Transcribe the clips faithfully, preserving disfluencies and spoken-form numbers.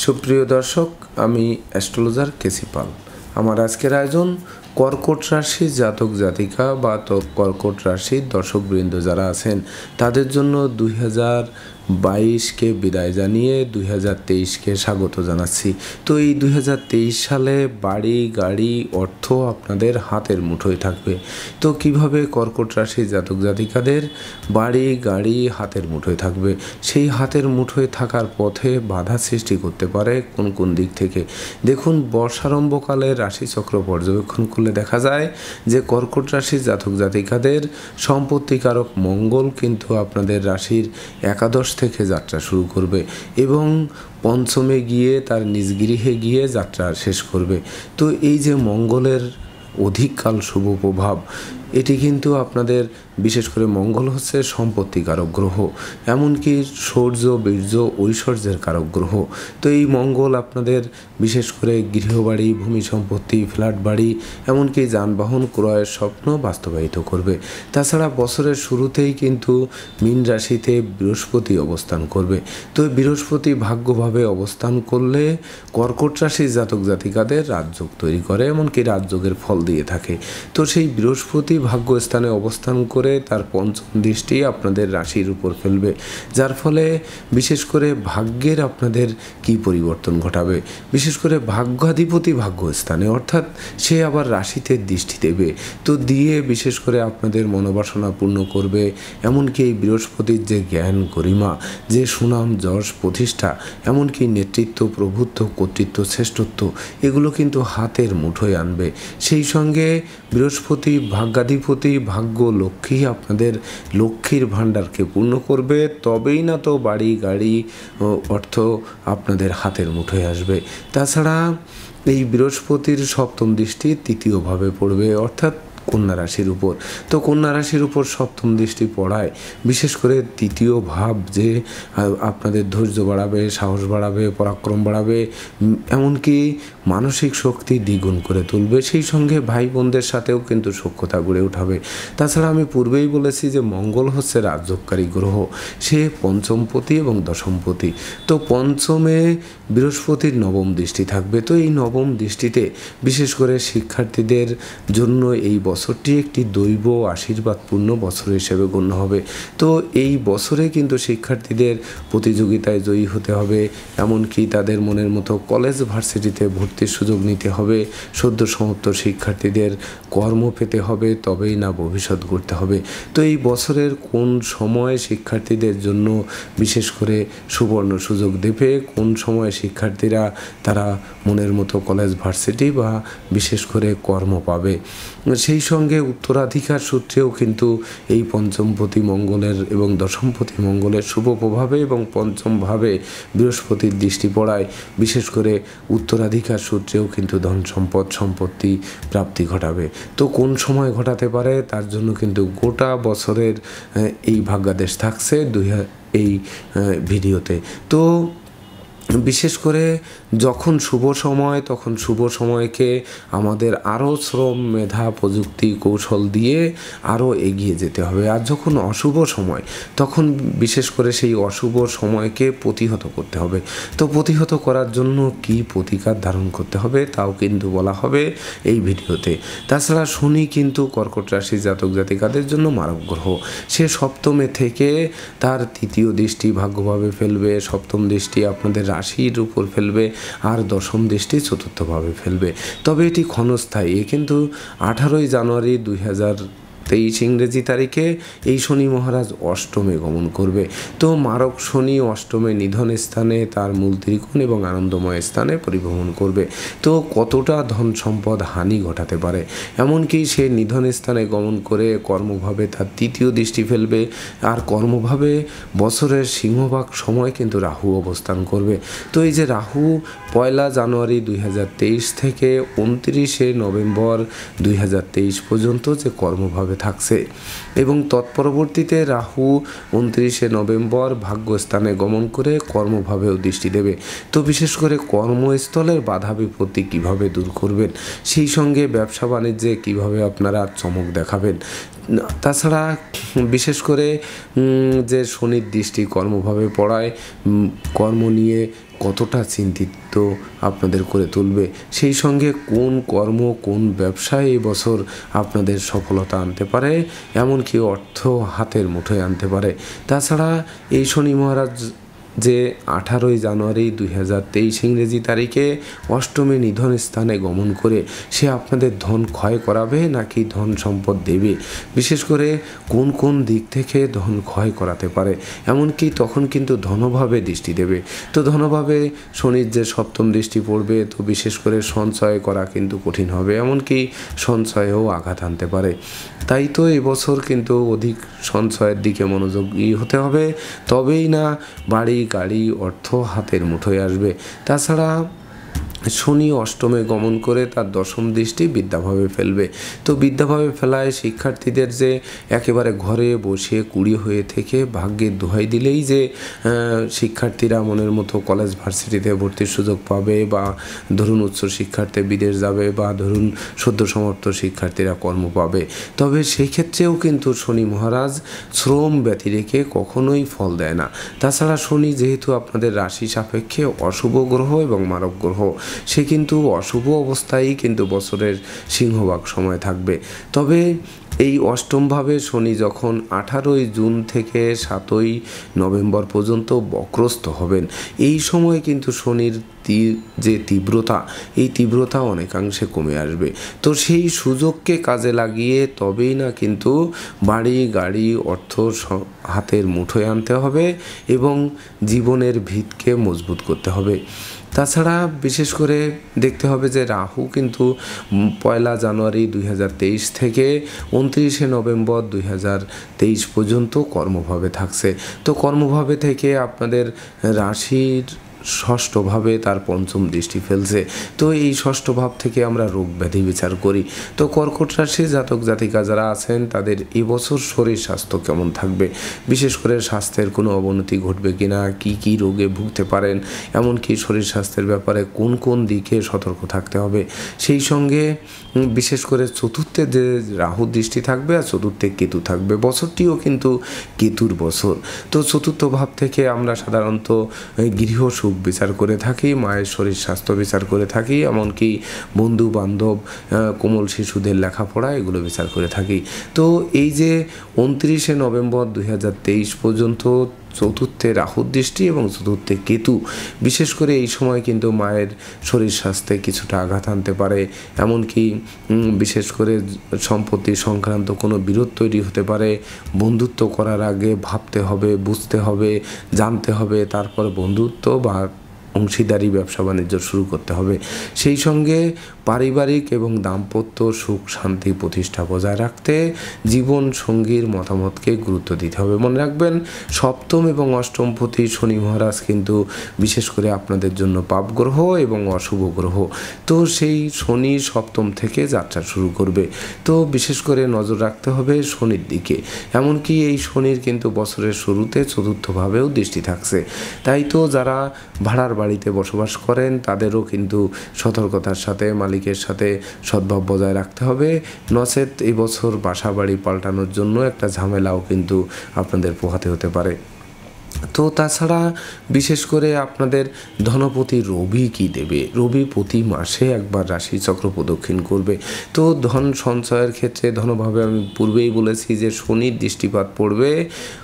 সুপ্রিয় দর্শক, আমি অ্যাস্ট্রোলজার কেসি পাল। আমার আজকের আয়োজন কর্কট রাশির জাতক জাতিকা বা তো কর্কট রাশির দর্শকবৃন্দ যারা আছেন তাদের জন্য দুই হাজার বাইশকে বিদায় জানিয়ে দুই হাজার তেইশকে স্বাগত জানাচ্ছি। তো এই দুই হাজার তেইশ সালে বাড়ি গাড়ি অর্থ আপনাদের হাতের মুঠোয় থাকবে। তো কিভাবে কর্কট রাশির জাতক জাতিকাদের বাড়ি গাড়ি হাতের মুঠোয় থাকবে, সেই হাতের মুঠোয় থাকার পথে বাধা সৃষ্টি করতে পারে কোন কোন দিক থেকে দেখুন। বর্ষারম্ভকালে রাশিচক্র পর্যবেক্ষণ করলে দেখা যায় যে কর্কট রাশির জাতক জাতিকাদের সম্পত্তিকারক মঙ্গল কিন্তু আপনাদের রাশির একাদশ থেকে যাত্রা শুরু করবে এবং পঞ্চমে গিয়ে তার নিজ গৃহে গিয়ে যাত্রা শেষ করবে। তো এই যে মঙ্গলের অধিককাল শুভ প্রভাব, এটি কিন্তু আপনাদের বিশেষ করে মঙ্গল হচ্ছে সম্পত্তিকারক গ্রহ, এমনকি শৌর্য বীর্য ঐশ্বর্যের কারক গ্রহ। তো এই মঙ্গল আপনাদের বিশেষ করে গৃহবাড়ি, ভূমি সম্পত্তি, ফ্ল্যাট বাড়ি, এমনকি যানবাহন ক্রয়ের স্বপ্ন বাস্তবায়িত করবে। তাছাড়া বছরের শুরুতেই কিন্তু মীন রাশিতে বৃহস্পতি অবস্থান করবে। তো বৃহস্পতি ভাগ্যভাবে অবস্থান করলে কর্কট রাশির জাতক জাতিকাদের রাজযোগ তৈরি করে, এমনকি রাজযোগের ফল দিয়ে থাকে। তো সেই বৃহস্পতি ভাগ্যস্থানে অবস্থান করে তার পঞ্চম দৃষ্টি আপনাদের রাশির উপর ফেলবে, যার ফলে বিশেষ করে ভাগ্যের আপনাদের কি পরিবর্তন ঘটাবে। বিশেষ করে ভাগ্যাধিপতি ভাগ্যস্থানে, অর্থাৎ সে আবার রাশিতে দৃষ্টি দেবে। তো দিয়ে বিশেষ করে আপনাদের মনোবাসনা পূর্ণ করবে। এমনকি এই বৃহস্পতির যে জ্ঞান গরিমা, যে সুনাম যশ প্রতিষ্ঠা, এমনকি নেতৃত্ব প্রভুত্ব কর্তৃত্ব শ্রেষ্ঠত্ব, এগুলো কিন্তু হাতের মুঠোয় আনবে। সেই সঙ্গে বৃহস্পতি ভাগ্যাধিপতি ভাগ্য লক্ষ্মী আপনাদের লক্ষ্মীর ভাণ্ডারকে পূর্ণ করবে, তবেই না তো বাড়ি গাড়ি অর্থ আপনাদের হাতের মুঠোয় আসবে। তাছাড়া এই বৃহস্পতির সপ্তম দৃষ্টি তৃতীয়ভাবে পড়বে, অর্থাৎ কন্যা রাশির উপর। তো কন্যা রাশির উপর সপ্তম দৃষ্টি পড়ায় বিশেষ করে তৃতীয় ভাব যে আপনাদের ধৈর্য বাড়াবে, সাহস বাড়াবে, পরাক্রম বাড়াবে, এমনকি মানসিক শক্তি দ্বিগুণ করে তুলবে। সেই সঙ্গে ভাই বোনদের সাথেও কিন্তু সখ্যতা গড়ে উঠাবে। তাছাড়া আমি পূর্বেই বলেছি যে মঙ্গল হচ্ছে রাজযোগকারী গ্রহ, সে পঞ্চমপতি এবং দশমপতি। তো পঞ্চমে বৃহস্পতির নবম দৃষ্টি থাকবে। তো এই নবম দৃষ্টিতে বিশেষ করে শিক্ষার্থীদের জন্য এই বছরটি একটি দৈব আশীর্বাদপূর্ণ বছর হিসেবে গণ্য হবে। তো এই বছরে কিন্তু শিক্ষার্থীদের প্রতিযোগিতায় জয়ী হতে হবে, এমনকি তাদের মনের মতো কলেজ ভার্সিটিতে ভর্তির সুযোগ নিতে হবে। সদ্য সমাপ্ত শিক্ষার্থীদের কর্ম পেতে হবে, তবেই না ভবিষ্যৎ গড়তে হবে। তো এই বছরের কোন সময় শিক্ষার্থীদের জন্য বিশেষ করে সুবর্ণ সুযোগ দেবে, কোন সময় শিক্ষার্থীরা তারা মনের মতো কলেজ ভার্সিটি বা বিশেষ করে কর্ম পাবে। সেই সঙ্গে উত্তরাধিকার সূত্রেও কিন্তু এই পঞ্চমপতি মঙ্গলের এবং দশমপতি মঙ্গলের শুভ প্রভাবে এবং পঞ্চমভাবে বৃহস্পতির দৃষ্টি পড়ায় বিশেষ করে উত্তরাধিকার সূত্রেও কিন্তু ধন সম্পদ সম্পত্তি প্রাপ্তি ঘটাবে। তো কোন সময় ঘটাতে পারে তার জন্য কিন্তু গোটা বছরের এই ভাগ্যাদেশ থাকছে দুই এই ভিডিওতে। তো বিশেষ করে যখন শুভ সময়, তখন শুভ সময়কে আমাদের আরও শ্রম মেধা প্রযুক্তি কৌশল দিয়ে আরও এগিয়ে যেতে হবে। আর যখন অশুভ সময়, তখন বিশেষ করে সেই অশুভ সময়কে প্রতিহত করতে হবে। তো প্রতিহত করার জন্য কি প্রতিকার ধারণ করতে হবে তাও কিন্তু বলা হবে এই ভিডিওতে। তাছাড়া শনি কিন্তু কর্কট রাশির জাতক জাতিকাদের জন্য মারক গ্রহ, সে সপ্তমে থেকে তার তৃতীয় দৃষ্টি ভাগ্যভাবে ফেলবে, সপ্তম দৃষ্টি আপনাদের রাশির উপর ফেলবে, আর দশম দৃষ্টি চতুর্থভাবে ফেলবে। তবে এটি ক্ষণস্থায়ী, কিন্তু আঠারোই জানুয়ারি দুই হাজার তেইশ ইংরেজি তারিখে এই শনি মহারাজ অষ্টমে গমন করবে। তো মারক শনি অষ্টমে নিধন স্থানে তার মূল ত্রিকোণ এবং আনন্দময় স্থানে পরিভ্রমণ করবে। তো কতটা ধন সম্পদ হানি ঘটাতে পারে, এমনকি সে নিধন স্থানে গমন করে কর্মভাবে তার তৃতীয় দৃষ্টি ফেলবে। আর কর্মভাবে বছরের সিংহভাগ সময় কিন্তু রাহু অবস্থান করবে। তো এই যে রাহু পয়লা জানুয়ারি দুই হাজার তেইশ থেকে উনত্রিশে নভেম্বর দুই হাজার তেইশ পর্যন্ত যে কর্মভাবে থাকছে এবং তৎপরবর্তীতে রাহু উনত্রিশে নভেম্বর ভাগ্যস্থানে গমন করে কর্মভাবেও দৃষ্টি দেবে। তো বিশেষ করে কর্মস্থলের বাধা বিপত্তি কীভাবে দূর করবেন, সেই সঙ্গে ব্যবসা বাণিজ্যে কীভাবে আপনারা চমক দেখাবেন, তাছাড়া বিশেষ করে যে শনির দৃষ্টি কর্মভাবে পড়ায়, কর্ম নিয়ে কতটা চিন্তিত আপনাদের করে তুলবে, সেই সঙ্গে কোন কর্ম কোন ব্যবসায় এই বছর আপনাদের সফলতা আনতে পারে, এমনকি অর্থ হাতের মুঠোয় আনতে পারে। তাছাড়া এই শনি মহারাজ যে আঠারোই জানুয়ারি দুই হাজার তেইশ ইংরেজি তারিখে অষ্টমী নিধন স্থানে গমন করে সে আপনাদের ধন ক্ষয় করাবে নাকি ধন সম্পদ দেবে, বিশেষ করে কোন কোন দিক থেকে ধন ক্ষয় করাতে পারে, এমনকি তখন কিন্তু ধনভাবে দৃষ্টি দেবে। তো ধনভাবে শনির যে সপ্তম দৃষ্টি পড়বে, তো বিশেষ করে সঞ্চয় করা কিন্তু কঠিন হবে, এমনকি সঞ্চয়েও আঘাত আনতে পারে। তাই তো এবছর কিন্তু অধিক সঞ্চয়ের দিকে মনোযোগী হতে হবে, তবেই না বাড়ি গাড়ি অর্থ হাতের মুঠোয় আসবে। তাছাড়া শনি অষ্টমে গমন করে তার দশম দৃষ্টি বিদ্যাভাবে ফেলবে। তো বিদ্যাভাবে ফেলায় শিক্ষার্থীদের যে একেবারে ঘরে বসে কুড়ি হয়ে থেকে ভাগ্যের দোহাই দিলেই যে শিক্ষার্থীরা মনের মতো কলেজ ভার্সিটিতে ভর্তির সুযোগ পাবে, বা ধরুন উচ্চ শিক্ষার্থী বিদেশ যাবে, বা ধরুন সদ্য সমাপ্ত শিক্ষার্থীরা কর্ম পাবে, তবে সেই ক্ষেত্রেও কিন্তু শনি মহারাজ শ্রম ব্যতি রেখে কখনোই ফল দেয় না। তাছাড়া শনি যেহেতু আপনাদের রাশি সাপেক্ষে অশুভ গ্রহ এবং মারক গ্রহ, সে কিন্তু অশুভ অবস্থায় কিন্তু বছরের সিংহভাগ সময় থাকবে। তবে এই অষ্টমভাবে শনি যখন আঠারোই জুন থেকে সাতই নভেম্বর পর্যন্ত বক্রস্থ হবেন, এই সময় কিন্তু শনির যে তীব্রতা, এই তীব্রতা অনেকাংশে কমে আসবে। তো সেই সুযোগকে কাজে লাগিয়ে তবেই না কিন্তু বাড়ি গাড়ি অর্থ হাতের মুঠোয় আনতে হবে এবং জীবনের ভিতকে মজবুত করতে হবে। তাছাড়া বিশেষ করে দেখতে হবে যে রাহু কিন্তু পয়লা জানুয়ারি দুই হাজার তেইশ থেকে উনত্রিশে নভেম্বর দুই হাজার তেইশ পর্যন্ত কর্মভাবে থাকছে। তো কর্মভাবে থেকে আপনাদের রাশির ষষ্ঠভাবে তার পঞ্চম দৃষ্টি ফেলছে। তো এই ষষ্ঠ ভাব থেকে আমরা রোগ ব্যাধি বিচার করি। তো কর্কট রাশি জাতক জাতিকা যারা আছেন তাদের এবছর শরীর স্বাস্থ্য কেমন থাকবে, বিশেষ করে স্বাস্থ্যের কোনো অবনতি ঘটবে কিনা, কি কি রোগে ভুগতে পারেন, এমনকি শরীর স্বাস্থ্যের ব্যাপারে কোন কোন দিকে সতর্ক থাকতে হবে, সেই সঙ্গে বিশেষ করে চতুর্থে যে রাহু দৃষ্টি থাকবে আর চতুর্থে কেতু থাকবে, বছরটিও কিন্তু কেতুর বছর। তো চতুর্থ ভাব থেকে আমরা সাধারণত গৃহ সুখ বিচার করে থাকি, মায়ের শরীর স্বাস্থ্য বিচার করে থাকি, এমনকি বন্ধু বান্ধব কোমল শিশুদের লেখাপড়া এগুলো বিচার করে থাকি। তো এই যে উনত্রিশে নভেম্বর দুই হাজার তেইশ পর্যন্ত চতুর্থে রাহুর দৃষ্টি এবং চতুর্থে কেতু, বিশেষ করে এই সময় কিন্তু মায়ের শরীর স্বাস্থ্যে কিছুটা আঘাত আনতে পারে, এমনকি বিশেষ করে সম্পত্তি সংক্রান্ত কোনো বিরোধ তৈরি হতে পারে। বন্ধুত্ব করার আগে ভাবতে হবে, বুঝতে হবে, জানতে হবে, তারপর বন্ধুত্ব বা অংশীদারি ব্যবসা বাণিজ্য শুরু করতে হবে। সেই সঙ্গে পারিবারিক এবং দাম্পত্য সুখ শান্তি প্রতিষ্ঠা বজায় রাখতে জীবন সঙ্গীর মতামতকে গুরুত্ব দিতে হবে। মনে রাখবেন, সপ্তম এবং অষ্টমপতি শনি মহারাজ কিন্তু বিশেষ করে আপনাদের জন্য পাপ গ্রহ এবং অশুভ গ্রহ। তো সেই শনি সপ্তম থেকে যাত্রা শুরু করবে। তো বিশেষ করে নজর রাখতে হবে শনির দিকে, এমনকি এই শনির কিন্তু বছরের শুরুতে চতুর্থভাবেও দৃষ্টি থাকছে। তাই তো যারা ভাড়ার বাড়িতে বসবাস করেন তাদেরও কিন্তু সতর্কতার সাথে মালিকের সাথে সদ্ভাব বজায় রাখতে হবে, নচেত এই বছর বাসা বাড়ি পাল্টানোর জন্য একটা ঝামেলাও কিন্তু আপনাদের পোহাতে হতে পারে। তো তাছাড়া বিশেষ করে আপনাদের ধনপতি রবি কি দেবে, রবি প্রতি মাসে একবার রাশি চক্র প্রদক্ষিণ করবে। তো ধন সঞ্চয়ের ক্ষেত্রে ধনভাবে আমি পূর্বেই বলেছি যে শনির দৃষ্টিপাত পড়বে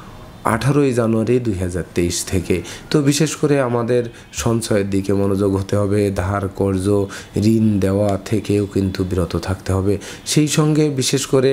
আঠারোই জানুয়ারি দুই হাজার তেইশ থেকে। তো বিশেষ করে আমাদের সঞ্চয়ের দিকে মনোযোগ হতে হবে, ধার কর্জ ঋণ দেওয়া থেকেও কিন্তু বিরত থাকতে হবে। সেই সঙ্গে বিশেষ করে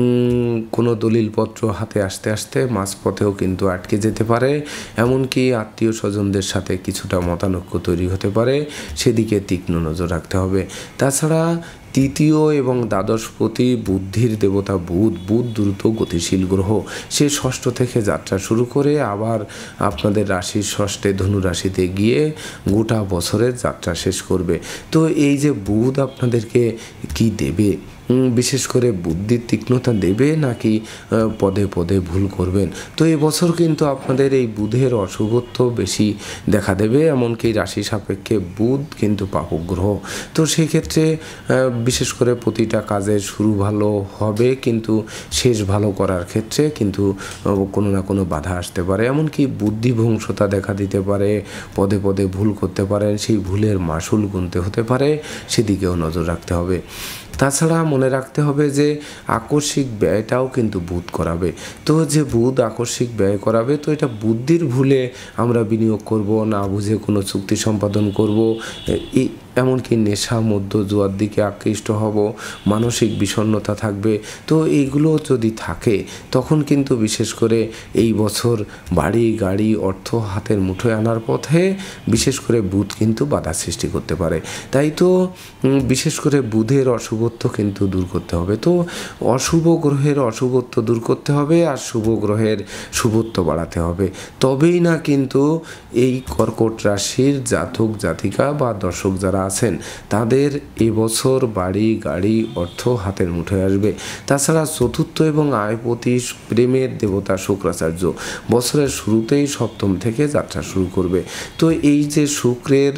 কোনো দলিলপত্র হাতে আসতে আসতে মাঝপথেও কিন্তু আটকে যেতে পারে, এমনকি আত্মীয় স্বজনদের সাথে কিছুটা মতানৈক্য তৈরি হতে পারে, সেদিকে তীক্ষ্ণ নজর রাখতে হবে। তাছাড়া তৃতীয় এবং দ্বাদশপতি বুদ্ধির দেবতা বুধ, বুধ দ্রুত গতিশীল গ্রহ, সে ষষ্ঠ থেকে যাত্রা শুরু করে আবার আপনাদের রাশির ষষ্ঠে ধনু রাশিতে গিয়ে গোটা বছরের যাত্রা শেষ করবে। তো এই যে বুধ আপনাদেরকে কি দেবে, বিশেষ করে বুদ্ধির তীক্ষ্ণতা দেবে নাকি পদে পদে ভুল করবেন। তো এই বছর কিন্তু আপনাদের এই বুধের অশুভত্ব বেশি দেখা দেবে, এমনকি রাশি সাপেক্ষে বুধ কিন্তু পাপক গ্রহ। তো সেই ক্ষেত্রে বিশেষ করে প্রতিটা কাজের শুরু ভালো হবে, কিন্তু শেষ ভালো করার ক্ষেত্রে কিন্তু কোনো না কোনো বাধা আসতে পারে, এমনকি বুদ্ধিভ্রংশতা দেখা দিতে পারে, পদে পদে ভুল করতে পারেন, সেই ভুলের মাসুল গুনতে হতে পারে, সেদিকেও নজর রাখতে হবে। তাছাড়া মনে রাখতে হবে যে আকস্মিক ব্যয়টাও কিন্তু বুধ করাবে। তো যে বুধ আকস্মিক ব্যয় করাবে, তো এটা বুদ্ধির ভুলে আমরা বিনিয়োগ করব, না বুঝে কোনো চুক্তি সম্পাদন করব, এই এমনকি নেশা মধ্য জুয়ার দিকে আকৃষ্ট হব, মানসিক বিষণ্ণতা থাকবে। তো এইগুলো যদি থাকে তখন কিন্তু বিশেষ করে এই বছর বাড়ি গাড়ি অর্থ হাতের মুঠোয় আনার পথে বিশেষ করে বুধ কিন্তু বাধা সৃষ্টি করতে পারে। তাই তো বিশেষ করে বুধের অশুভত্ব কিন্তু দূর করতে হবে। তো অশুভ গ্রহের অশুভত্ব দূর করতে হবে আর শুভ গ্রহের শুভত্ব বাড়াতে হবে, তবেই না কিন্তু এই কর্কট রাশির জাতক জাতিকা বা দর্শক যারা আছেন তাদের এবছর বাড়ি গাড়ি অর্থ হাতের মুঠোয় আসবে। তাছাড়া চতুর্থ এবং আয়পতি প্রেমের দেবতা শুক্রাচার্য বছরের শুরুতেই সপ্তম থেকে যাত্রা শুরু করবে। তো এই যে শুক্রের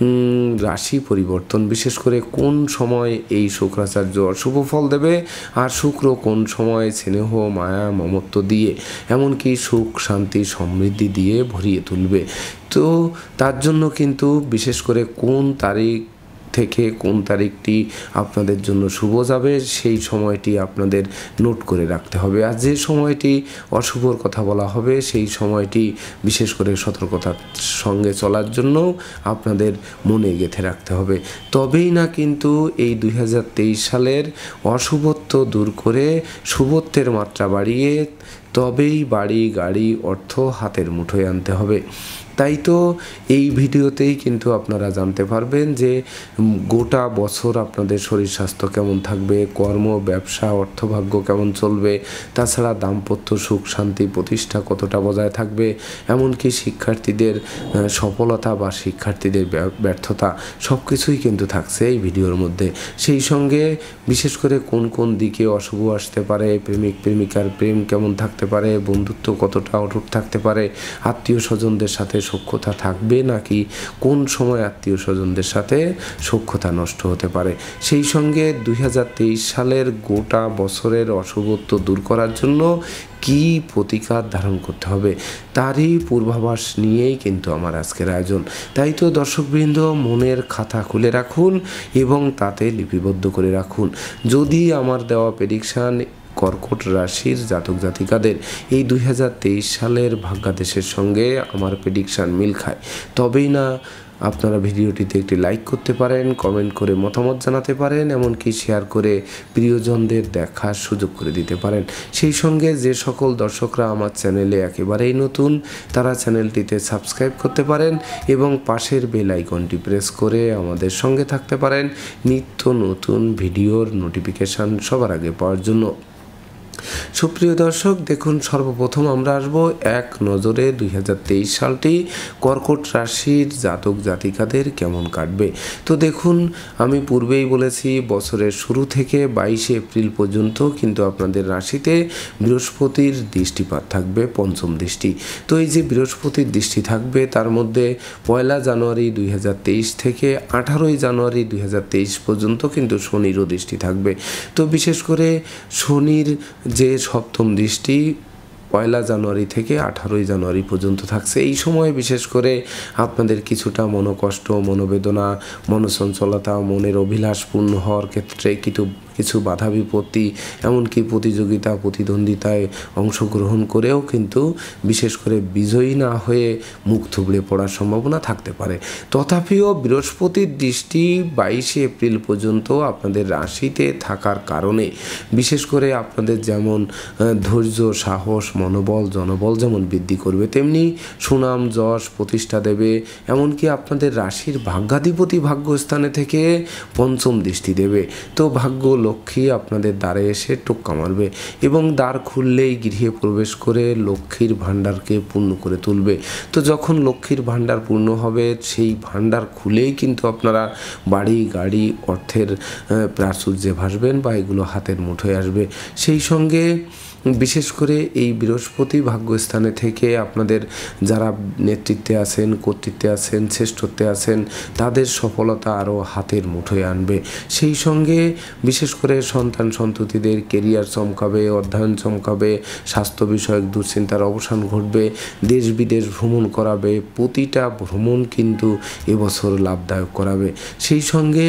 রাশি পরিবর্তন, বিশেষ করে কোন সময় এই শুক্রাচার্য অশুভ ফল দেবে আর শুক্র কোন সময় স্নেহ মায়া মমত্ব দিয়ে এমনকি সুখ শান্তি সমৃদ্ধি দিয়ে ভরিয়ে তুলবে। তো তার জন্য কিন্তু বিশেষ করে কোন তারিখ থেকে কোন তারিখটি আপনাদের জন্য শুভ যাবে সেই সময়টি আপনাদের নোট করে রাখতে হবে। আর যে সময়টি অশুভর কথা বলা হবে সেই সময়টি বিশেষ করে সতর্কতার সঙ্গে চলার জন্য আপনাদের মনে গেঁথে রাখতে হবে। তবেই না কিন্তু এই দুই হাজার তেইশ সালের অশুভত্ব দূর করে শুভত্বের মাত্রা বাড়িয়ে তবেই বাড়ি গাড়ি অর্থ হাতের মুঠোয় আনতে হবে। তাই তো এই ভিডিওতেই কিন্তু আপনারা জানতে পারবেন যে গোটা বছর আপনাদের শরীর স্বাস্থ্য কেমন থাকবে, কর্ম ব্যবসা অর্থভাগ্য কেমন চলবে, তাছাড়া দাম্পত্য সুখ শান্তি প্রতিষ্ঠা কতটা বজায় থাকবে, এমনকি শিক্ষার্থীদের সফলতা বা শিক্ষার্থীদের ব্যর্থতা সব কিছুই কিন্তু থাকছে এই ভিডিওর মধ্যে। সেই সঙ্গে বিশেষ করে কোন কোন দিকে অশুভ আসতে পারে, প্রেমিক প্রেমিকার প্রেম কেমন থাকতে পারে, বন্ধুত্ব কতটা অটুট থাকতে পারে, আত্মীয় স্বজনদের সাথে সখ্যতা থাকবে নাকি কোন সময় আত্মীয় স্বজনদের সাথে সখ্যতা নষ্ট হতে পারে। সেই সঙ্গে দুই হাজার তেইশ সালের গোটা বছরের অশুভত্ব দূর করার জন্য কি প্রতিকার ধারণ করতে হবে তারই পূর্বাভাস নিয়েই কিন্তু আমার আজকের আয়োজন। তাই তো দর্শকবৃন্দ মনের খাতা খুলে রাখুন এবং তাতে লিপিবদ্ধ করে রাখুন। যদি আমার দেওয়া প্রেডিকশান কর্কট রাশির জাতক জাতিকাদের এই দুই হাজার তেইশ সালের ভাগ্যাদেশের সঙ্গে আমার প্রেডিকশান মিল খায়, তবেই না আপনারা ভিডিওটিতে একটি লাইক করতে পারেন, কমেন্ট করে মতামত জানাতে পারেন, এমনকি শেয়ার করে প্রিয়জনদের দেখার সুযোগ করে দিতে পারেন। সেই সঙ্গে যে সকল দর্শকরা আমার চ্যানেলে একেবারেই নতুন তারা চ্যানেলটিতে সাবস্ক্রাইব করতে পারেন এবং পাশের বেল আইকনটি প্রেস করে আমাদের সঙ্গে থাকতে পারেন নিত্য নতুন ভিডিওর নোটিফিকেশান সবার আগে পাওয়ার জন্য। সুপ্রিয় দর্শক দেখুন, সর্বপ্রথম আমরা আসব এক নজরে দুই হাজার তেইশ সালটি কর্কট রাশির জাতক জাতিকাদের কেমন কাটবে। তো দেখুন, আমি পূর্বেই বলেছি বছরের শুরু থেকে বাইশে এপ্রিল পর্যন্ত কিন্তু আপনাদের রাশিতে বৃহস্পতির দৃষ্টিপাত থাকবে, পঞ্চম দৃষ্টি। তো এই যে বৃহস্পতির দৃষ্টি থাকবে তার মধ্যে পয়লা জানুয়ারি দুই হাজার তেইশ থেকে আঠারোই জানুয়ারি দুই হাজার তেইশ পর্যন্ত কিন্তু শনিরও দৃষ্টি থাকবে। তো বিশেষ করে শনির যে সপ্তম দৃষ্টি পয়লা জানুয়ারি থেকে আঠারোই জানুয়ারি পর্যন্ত থাকছে। এই সময় বিশেষ করে আপনাদের কিছুটা মনোকষ্ট, মনোবেদনা, মনচঞ্চলতা, মনের অভিলাষ পূর্ণ হওয়ার ক্ষেত্রে কিন্তু কিছু বাধা বিপত্তি, এমনকি প্রতিযোগিতা প্রতিদ্বন্দ্বিতায় অংশগ্রহণ করেও কিন্তু বিশেষ করে বিজয়ী না হয়ে মুখ থুবড়ে পড়ার সম্ভাবনা থাকতে পারে। তথাপিও বৃহস্পতির দৃষ্টি বাইশে এপ্রিল পর্যন্ত আপনাদের রাশিতে থাকার কারণে বিশেষ করে আপনাদের যেমন ধৈর্য, সাহস, মনোবল, জনবল যেমন বৃদ্ধি করবে, তেমনি সুনাম যশ প্রতিষ্ঠা দেবে। এমনকি আপনাদের রাশির ভাগ্যাধিপতি ভাগ্যস্থানে থেকে পঞ্চম দৃষ্টি দেবে। তো ভাগ্য লক্ষ্মী আপনাদের দ্বারে এসে টোক্কা মারবে এবং দ্বার খুললেই গৃহে প্রবেশ করে লক্ষ্মীর ভাণ্ডারকে পূর্ণ করে তুলবে। তো যখন লক্ষ্মীর ভাণ্ডার পূর্ণ হবে সেই ভাণ্ডার খুলেই কিন্তু আপনারা বাড়ি গাড়ি অর্থের প্রাচুর্যে ভাসবেন বা এগুলো হাতের মুঠোয় আসবে। সেই সঙ্গে বিশেষ করে এই বৃহস্পতি ভাগ্যস্থানে থেকে আপনাদের যারা নেতৃত্বে আছেন, কর্তৃত্বে আছেন, শ্রেষ্ঠত্বে আছেন তাদের সফলতা আরও হাতের মুঠোয় আনবে। সেই সঙ্গে বিশেষ করে সন্তান সন্ততিদের কেরিয়ার চমকাবে, অধ্যয়ন চমকাবে, স্বাস্থ্য বিষয়ক দুশ্চিন্তার অবসান ঘটবে, দেশ বিদেশ ভ্রমণ করাবে। প্রতিটা ভ্রমণ কিন্তু এবছর লাভদায়ক করাবে। সেই সঙ্গে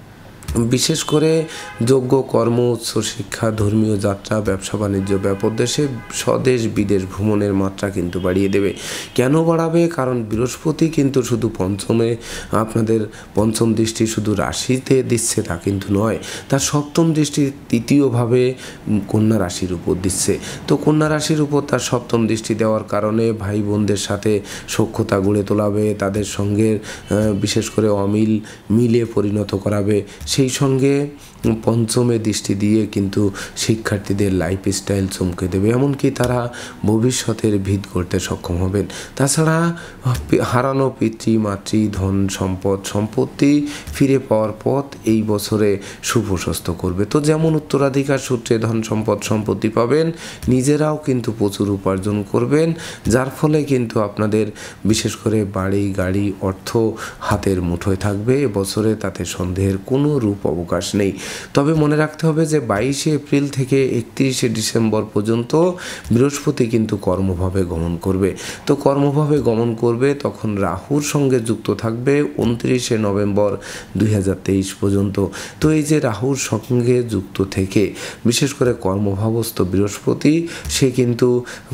বিশেষ করে যোগ্য কর্ম, উচ্চ শিক্ষা, ধর্মীয় যাত্রা, ব্যবসা বাণিজ্য, ব্যাপদেশে স্বদেশ বিদেশ ভ্রমণের মাত্রা কিন্তু বাড়িয়ে দেবে। কেন বাড়াবে? কারণ বৃহস্পতি কিন্তু শুধু পঞ্চমে আপনাদের পঞ্চম দৃষ্টি শুধু রাশিতে দিচ্ছে তা কিন্তু নয়, তার সপ্তম দৃষ্টি তৃতীয়ভাবে কন্যা রাশির উপর দিচ্ছে। তো কন্যা রাশির উপর তার সপ্তম দৃষ্টি দেওয়ার কারণে ভাই বোনদের সাথে সখ্যতা গড়ে তোলাবে, তাদের সঙ্গে বিশেষ করে অমিল মিলে পরিণত করাবে। সেই সঙ্গে পঞ্চমে দৃষ্টি দিয়ে কিন্তু শিক্ষার্থীদের লাইফস্টাইল চমকে দেবে, এমনকি তারা ভবিষ্যতের ভিত করতে সক্ষম হবেন। তাছাড়া হারানো পিতৃ মাতৃ ধন সম্পদ সম্পত্তি ফিরে পাওয়ার পথ এই বছরে সুপ্রশস্ত করবে। তো যেমন উত্তরাধিকার সূত্রে ধন সম্পদ সম্পত্তি পাবেন, নিজেরাও কিন্তু প্রচুর উপার্জন করবেন, যার ফলে কিন্তু আপনাদের বিশেষ করে বাড়ি গাড়ি অর্থ হাতের মুঠোয় থাকবে এবছরে, তাতে সন্দেহের কোনো রূপ অবকাশ নেই। তবে মনে রাখতে হবে যে বাইশে এপ্রিল থেকে একত্রিশে ডিসেম্বর পর্যন্ত বৃহস্পতি কিন্তু কর্মভাবে গমন করবে। তো কর্মভাবে গমন করবে তখন রাহুর সঙ্গে যুক্ত থাকবে উনত্রিশে নভেম্বর দুই হাজার তেইশ পর্যন্ত। তো এই যে রাহুর সঙ্গে যুক্ত থেকে বিশেষ করে কর্মভাবস্থ বৃহস্পতি সে কিন্তু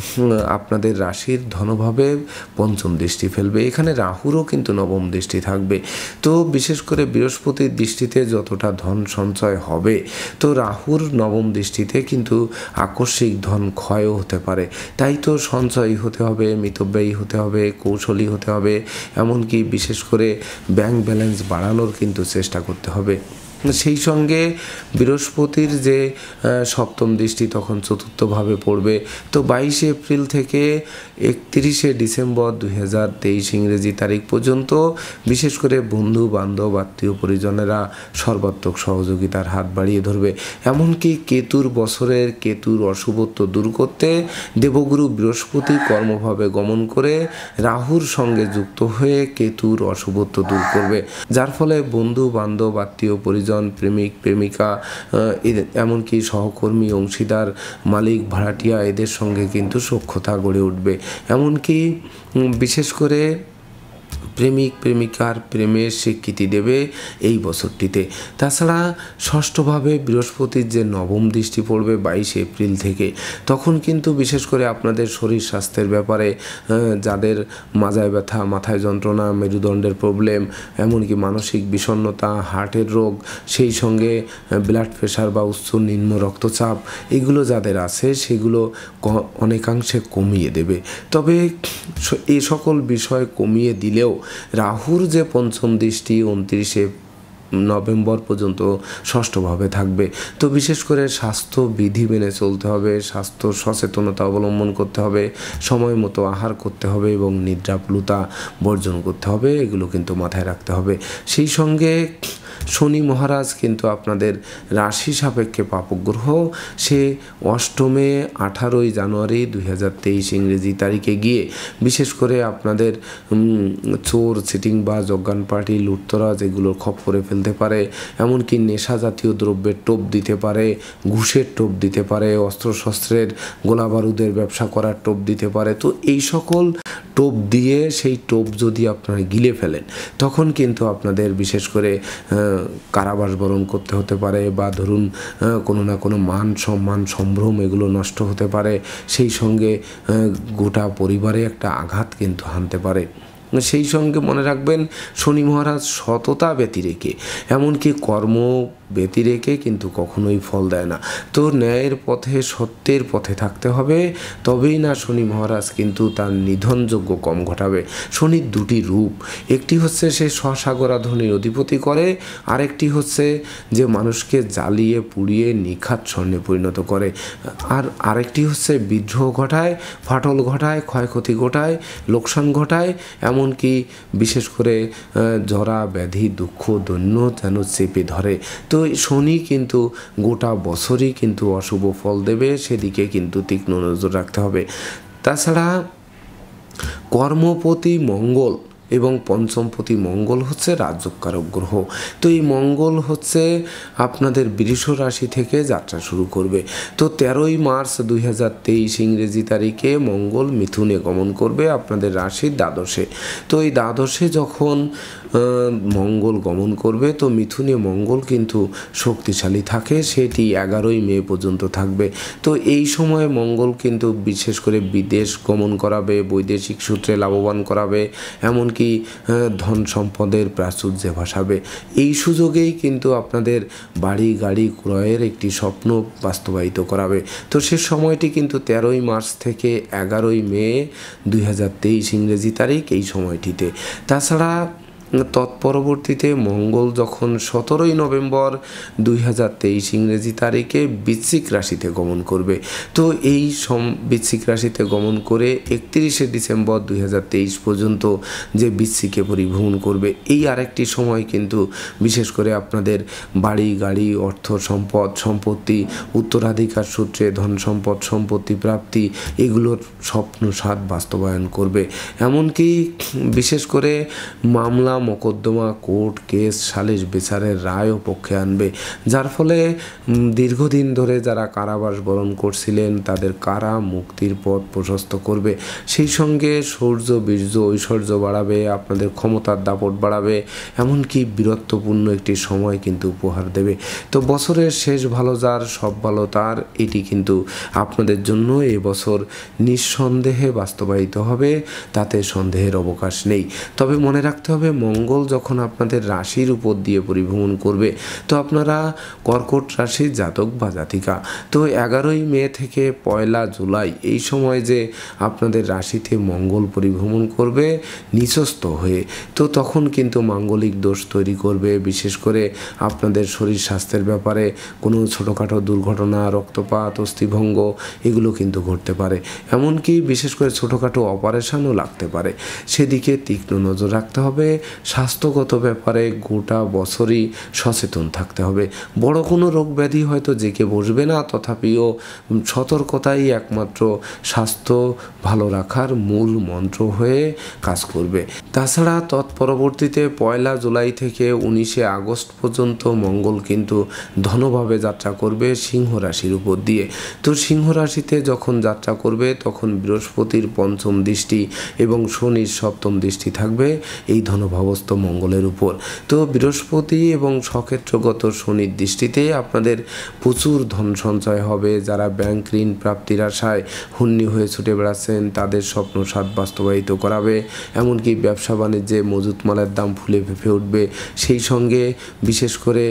আপনাদের রাশির ধনভাবে পঞ্চম দৃষ্টি ফেলবে। এখানে রাহুরও কিন্তু নবম দৃষ্টি থাকবে। তো বিশেষ করে বৃহস্পতির দৃষ্টিতে যতটা ধন সঞ্চয় হবে, তো রাহুর নবম দৃষ্টিতে কিন্তু আকস্মিক ধন ক্ষয়ও হতে পারে। তাই তো সঞ্চয়ী হতে হবে, মিতব্যয়ী হতে হবে, কৌশলী হতে হবে, এমনকি বিশেষ করে ব্যাংক ব্যালেন্স বাড়ানোর কিন্তু চেষ্টা করতে হবে। সেই সঙ্গে বৃহস্পতির যে সপ্তম দৃষ্টি তখন চতুর্থভাবে পড়বে। তো বাইশে এপ্রিল থেকে একত্রিশে ডিসেম্বর দুই হাজার তেইশ ইংরেজি তারিখ পর্যন্ত বিশেষ করে বন্ধু বান্ধব আত্মীয় পরিজনেরা সর্বাত্মক সহযোগিতার হাত বাড়িয়ে ধরবে। এমনকি কেতুর বছরের কেতুর অশুভত্ব দূর করতে দেবগুরু বৃহস্পতি কর্মভাবে গমন করে রাহুর সঙ্গে যুক্ত হয়ে কেতুর অশুভত্ব দূর করবে, যার ফলে বন্ধু বান্ধব আত্মীয় পরিজন, প্রেমিক প্রেমিকা, এমনকি সহকর্মী, অংশীদার, মালিক, ভাড়াটিয়া এদের সঙ্গে কিন্তু সখ্যতা গড়ে উঠবে। এমনকি বিশেষ করে প্রেমিক প্রেমিকার প্রেমের স্বীকৃতি দেবে এই বছরটিতে। তাছাড়া ষষ্ঠভাবে বৃহস্পতির যে নবম দৃষ্টি পড়বে বাইশে এপ্রিল থেকে, তখন কিন্তু বিশেষ করে আপনাদের শরীর স্বাস্থ্যের ব্যাপারে যাদের মাজায় ব্যথা, মাথায় যন্ত্রণা, মেরুদণ্ডের প্রবলেম, এমনকি মানসিক বিষণ্ণতা, হার্টের রোগ, সেই সঙ্গে ব্লাড প্রেশার বা উচ্চ নিম্ন রক্তচাপ এগুলো যাদের আছে সেগুলো অনেকাংশে কমিয়ে দেবে। তবে এই সকল বিষয় কমিয়ে দিলেও রাহুর যে পঞ্চম দৃষ্টি উনত্রিশে নভেম্বর পর্যন্ত ষষ্ঠভাবে থাকবে। তো বিশেষ করে স্বাস্থ্য বিধি মেনে চলতে হবে, স্বাস্থ্য সচেতনতা অবলম্বন করতে হবে, সময় মতো আহার করতে হবে এবং নিদ্রাপ্লুতা বর্জন করতে হবে, এগুলো কিন্তু মাথায় রাখতে হবে। সেই সঙ্গে শনি মহারাজ কিন্তু আপনাদের রাশি সাপেক্ষে পাপগ্রহ, সে অষ্টমে আঠারোই জানুয়ারি দুই হাজার তেইশ ইংরেজি তারিখে গিয়ে বিশেষ করে আপনাদের চোর চিটিং বা জজ্ঞান পার্টি লুটতরাজ এগুলোর খপ্পরে ফেলতে পারে, এমনকি নেশা জাতীয় দ্রব্যের টোপ দিতে পারে, ঘুষের টোপ দিতে পারে, অস্ত্রশস্ত্রের গোলা বারুদের ব্যবসা করার টোপ দিতে পারে। তো এই সকল টোপ দিয়ে সেই টোপ যদি আপনারা গিলে ফেলেন তখন কিন্তু আপনাদের বিশেষ করে কারাবাস বরণ করতে হতে পারে, বা ধরুন কোনো না কোনো মান সম্মান সম্ভ্রম এগুলো নষ্ট হতে পারে, সেই সঙ্গে গোটা পরিবারে একটা আঘাত কিন্তু হানতে পারে। সেই সঙ্গে মনে রাখবেন শনি মহারাজ সততা ব্যতিরেকে এমনকি কর্ম ব্যতি রেখে কিন্তু কখনোই ফল দেয় না। তো ন্যায়ের পথে সত্যের পথে থাকতে হবে, তবেই না শনি মহারাজ কিন্তু তার নিধনযোগ্য কম ঘটাবে। শনির দুটি রূপ, একটি হচ্ছে সে স্বসাগরাধ্বনির অধিপতি করে, আরেকটি হচ্ছে যে মানুষকে জ্বালিয়ে পুড়িয়ে নিখাত স্বর্ণে পরিণত করে, আর আরেকটি হচ্ছে বিদ্রোহ ঘটায়, ফাটল ঘটায়, ক্ষয়ক্ষতি ঘটায়, লোকসান ঘটায়, এমনকি বিশেষ করে জরা ব্যাধি দুঃখ দৈন্য যেন চেপে ধরে। তো শনি কিন্তু গোটা বছরই কিন্তু অশুভ ফল দেবে, সেদিকে কিন্তু তীক্ষ্ণ নজর রাখতে হবে। তাছাড়া কর্মপতি মঙ্গল এবং পঞ্চমপতি মঙ্গল হচ্ছে রাজযোগকারক গ্রহ। তো এই মঙ্গল হচ্ছে আপনাদের বৃষ রাশি থেকে যাত্রা শুরু করবে। তো তেরোই মার্চ দুই হাজার তেইশ ইংরেজি তারিখে মঙ্গল মিথুনে গমন করবে আপনাদের রাশির দ্বাদশে। তো এই দ্বাদশে যখন মঙ্গল গমন করবে, তো মিথুনে মঙ্গল কিন্তু শক্তিশালী থাকে, সেটি এগারোই মে পর্যন্ত থাকবে। তো এই সময় মঙ্গল কিন্তু বিশেষ করে বিদেশ গমন করাবে, বৈদেশিক সূত্রে লাভবান করাবে, এমনকি ধন সম্পদের প্রাচুর্যে ভাসাবে। এই সুযোগেই কিন্তু আপনাদের বাড়ি গাড়ি ক্রয়ের একটি স্বপ্ন বাস্তবায়িত করাবে। তো সে সময়টি কিন্তু তেরোই মার্চ থেকে এগারোই মে দুই হাজার তেইশ ইংরেজি তারিখ, এই সময়টিতে। তাছাড়া তৎপরবর্তীতে মঙ্গল যখন সতেরোই নভেম্বর দুই হাজার তেইশ ইংরেজি তারিখে বৃশ্চিক রাশিতে গমন করবে, তো এই সম বৃশ্চিক রাশিতে গমন করে একত্রিশে ডিসেম্বর দুই হাজার তেইশ পর্যন্ত যে বৃশ্চিকে পরিভ্রমণ করবে, এই আরেকটি সময় কিন্তু বিশেষ করে আপনাদের বাড়ি গাড়ি অর্থ সম্পদ সম্পত্তি উত্তরাধিকার সূত্রে ধন সম্পদ সম্পত্তি প্রাপ্তি এগুলোর স্বপ্ন সাধ বাস্তবায়ন করবে। এমনকি বিশেষ করে মামলা মোকদ্দমা কোর্ট কেস সালিশ বিচারের রায়ও পক্ষে আনবে, যার ফলে দীর্ঘদিন ধরে যারা কারাবাস বরণ করছিলেন তাদের কারা মুক্তির পথ প্রশস্ত করবে। সেই সঙ্গে শৌর্য বীর্য ঐশ্বর্য বাড়াবে, আপনাদের ক্ষমতার দাপট বাড়াবে, এমনকি বীরত্বপূর্ণ একটি সময় কিন্তু উপহার দেবে। তো বছরের শেষ ভালো যার সব ভালো তার, এটি কিন্তু আপনাদের জন্য এবছর নিঃসন্দেহে বাস্তবায়িত হবে, তাতে সন্দেহের অবকাশ নেই। তবে মনে রাখতে হবে মঙ্গল যখন আপনাদের রাশির উপর দিয়ে পরিভ্রমণ করবে, তো আপনারা কর্কট রাশির জাতক বা জাতিকা, তো এগারোই মে থেকে পয়লা জুলাই এই সময় যে আপনাদের রাশিতে মঙ্গল পরিভ্রমণ করবে নিচস্থ হয়ে, তো তখন কিন্তু মাঙ্গলিক দোষ তৈরি করবে। বিশেষ করে আপনাদের শরীর স্বাস্থ্যের ব্যাপারে কোনো ছোটোখাটো দুর্ঘটনা, রক্তপাত, অস্থিভঙ্গ এগুলো কিন্তু ঘটতে পারে, এমনকি বিশেষ করে ছোটোখাটো অপারেশনও লাগতে পারে। সেদিকে তীক্ষ্ণ নজর রাখতে হবে। স্বাস্থ্যগত ব্যাপারে গোটা বছরই সচেতন থাকতে হবে। বড় কোনো রোগ ব্যাধি হয়তো জেঁকে বসবে না, তথাপিও সতর্কতাই একমাত্র স্বাস্থ্য ভালো রাখার মূল মন্ত্র হয়ে কাজ করবে। তাছাড়া তৎপরবর্তীতে পয়লা জুলাই থেকে উনিশে আগস্ট পর্যন্ত মঙ্গল কিন্তু ধনভাবে যাত্রা করবে সিংহ রাশির উপর দিয়ে। তো সিংহ রাশিতে যখন যাত্রা করবে তখন বৃহস্পতির পঞ্চম দৃষ্টি এবং শনির সপ্তম দৃষ্টি থাকবে এই ধনভাবস্থ মঙ্গলের উপর। তো বৃহস্পতি এবং সক্ষেত্রগত শনির দৃষ্টিতে আপনাদের প্রচুর ধন সঞ্চয় হবে। যারা ব্যাংক ঋণ প্রাপ্তির আশায় হুন্নি হয়ে ছুটে বেড়াচ্ছেন তাদের স্বপ্ন সাধ বাস্তবায়িত করাবে, এমনকি ব্যবসা বাণিজ্যে মজুত মালের দাম ফুলে ফেঁপে উঠবে। সেই সঙ্গে বিশেষ করে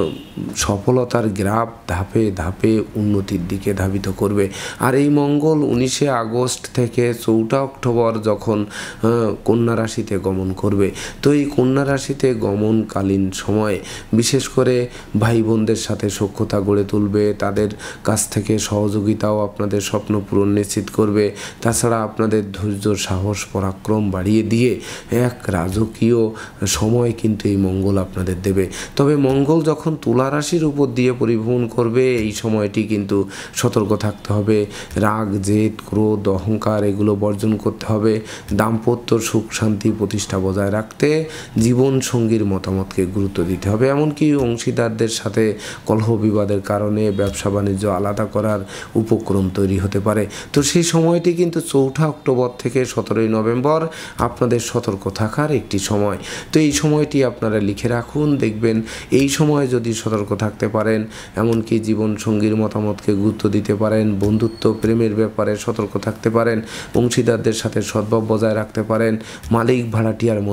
সফলতার গ্রাফ ধাপে ধাপে উন্নতির দিকে ধাবিত করবে। আর এই মঙ্গল উনিশে আগস্ট থেকে চৌঠা অক্টোবর যখন কন্যা রাশিতে গমন করবে, তো এই কন্যা রাশিতে গমনকালীন সময়ে বিশেষ করে ভাই বোনদের সাথে সখ্যতা গড়ে তুলবে, তাদের কাছ থেকে সহযোগিতাও আপনাদের স্বপ্ন পূরণ নিশ্চিত করবে। তাছাড়া আপনাদের ধৈর্য সাহস পরাক্রম বাড়িয়ে দিয়ে এক রাজকীয় সময় কিন্তু এই মঙ্গল আপনাদের দেবে। তবে মঙ্গল যখন তুলা রাশির উপর দিয়ে পরিভ্রমণ করবে এই সময়টি কিন্তু সতর্ক থাকতে হবে। রাগ জেদ ক্রোধ অহংকার এগুলো বর্জন করতে হবে। দাম্পত্য সুখ শান্তি প্রতিষ্ঠা বজায় রাখতে জীবন সঙ্গীর মতামতকে গুরুত্ব দিতে হবে। এমনকি অংশীদারদের সাথে কলহ বিবাদের কারণে ব্যবসা বাণিজ্য আলাদা করার উপক্রম তৈরি হতে পারে। তো সেই সময়টি কিন্তু চৌঠা অক্টোবর থেকে সতেরোই নভেম্বর আপনাদের সতর্ক থাকার একটি সময়। তো এই সময়টি আপনারা লিখে রাখুন, দেখবেন এই সময় যদি সতর্ক থাকতে পারেন, এমনকি জীবন সঙ্গীর মতামতকে গুরুত্ব দিতে পারেন, বন্ধুত্ব প্রেমের ব্যাপারে সতর্ক থাকতে পারেন, অংশীদারদের সাথে সদ্ভাব বজায় রাখতে পারেন, মালিক ভাড়াটিয়ার মধ্যে মিথ্যা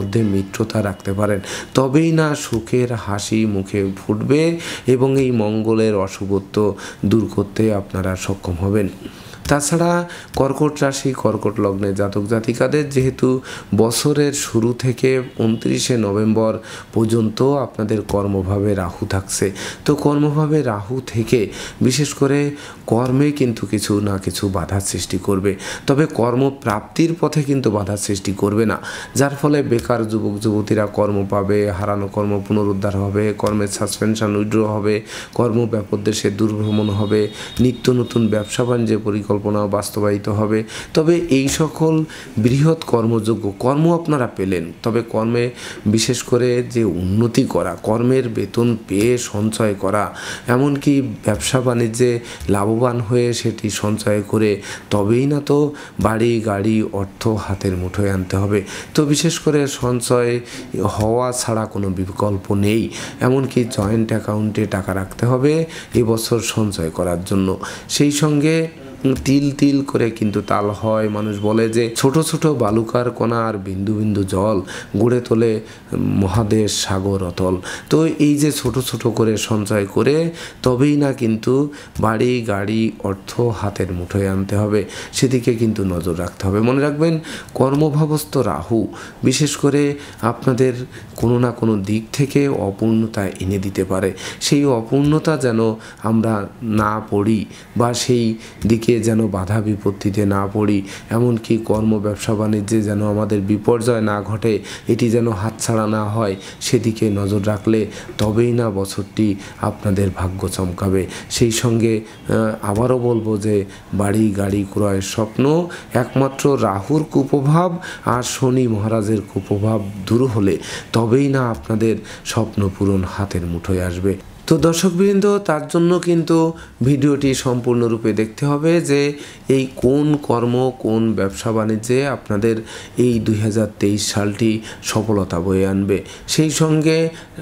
মিত্রতা রাখতে পারেন, তবেই না সুখের হাসি মুখে ফুটবে এবং এই মঙ্গলের অশুভত্ব দূর করতে আপনারা সক্ষম হবেন। তাছাড়া কর্কট রাশি কর্কট লগ্নে জাতক জাতিকাদের যেহেতু বছরের শুরু থেকে উনত্রিশে নভেম্বর পর্যন্ত আপনাদের কর্মভাবে রাহু থাকছে, তো কর্মভাবে রাহু থেকে বিশেষ করে কর্মে কিন্তু কিছু না কিছু বাধার সৃষ্টি করবে, তবে কর্মপ্রাপ্তির পথে কিন্তু বাধার সৃষ্টি করবে না, যার ফলে বেকার যুবক যুবতীরা কর্ম পাবে, হারানো কর্ম পুনরুদ্ধার হবে, কর্মের সাসপেনশন উইথড্র হবে, কর্ম ব্যাপক দেশে দূরভ্রমণ হবে, নিত্য নতুন ব্যবসা বাণিজ্যের পরিকল্পনা বাস্তবায়িত হবে। তবে এই সকল বৃহৎ কর্মযোগ্য কর্ম আপনারা পেলেন, তবে কর্মে বিশেষ করে যে উন্নতি করা, কর্মের বেতন পেয়ে সঞ্চয় করা, এমনকি ব্যবসা বাণিজ্যে লাভবান হয়ে সেটি সঞ্চয় করে তবেই না তো বাড়ি গাড়ি অর্থ হাতের মুঠোয় আনতে হবে। তো বিশেষ করে সঞ্চয় হওয়া ছাড়া কোনো বিকল্প নেই, এমনকি জয়েন্ট অ্যাকাউন্টে টাকা রাখতে হবে এবছর সঞ্চয় করার জন্য। সেই সঙ্গে তিল তিল করে কিন্তু তাল হয়। মানুষ বলে যে ছোট ছোট বালুকার কণা আর বিন্দু বিন্দু জল গড়ে তোলে মহাদেশ সাগর অতল। তো এই যে ছোট ছোট করে সঞ্চয় করে তবেই না কিন্তু বাড়ি গাড়ি অর্থ হাতের মুঠোয় আনতে হবে, সেদিকে কিন্তু নজর রাখতে হবে। মনে রাখবেন কর্মভাবস্থ রাহু বিশেষ করে আপনাদের কোনো না কোনো দিক থেকে অপূর্ণতা এনে দিতে পারে, সেই অপূর্ণতা যেন আমরা না পড়ি বা সেই দিকে যেন বাধা বিপত্তিতে না পড়ি, এমনকি কর্ম ব্যবসা বাণিজ্যে যেন আমাদের বিপর্যয় না ঘটে, এটি যেন হাতছাড়া না হয়, সেদিকে নজর রাখলে তবেই না বছরটি আপনাদের ভাগ্য চমকাবে। সেই সঙ্গে আবারও বলবো যে বাড়ি গাড়ি ক্রয়ের স্বপ্ন একমাত্র রাহুর কুপ্রভাব আর শনি মহারাজের কুপ্রভাব দূর হলে তবেই না আপনাদের স্বপ্ন পূরণ হাতের মুঠোয় আসবে। তো দর্শকবৃন্দ, তার জন্য কিন্তু ভিডিওটি সম্পূর্ণরূপে দেখতে হবে যে এই কোন কর্ম কোন ব্যবসা বাণিজ্যে আপনাদের এই দুই হাজার তেইশ সালটি সফলতা বয়ে আনবে। সেই সঙ্গে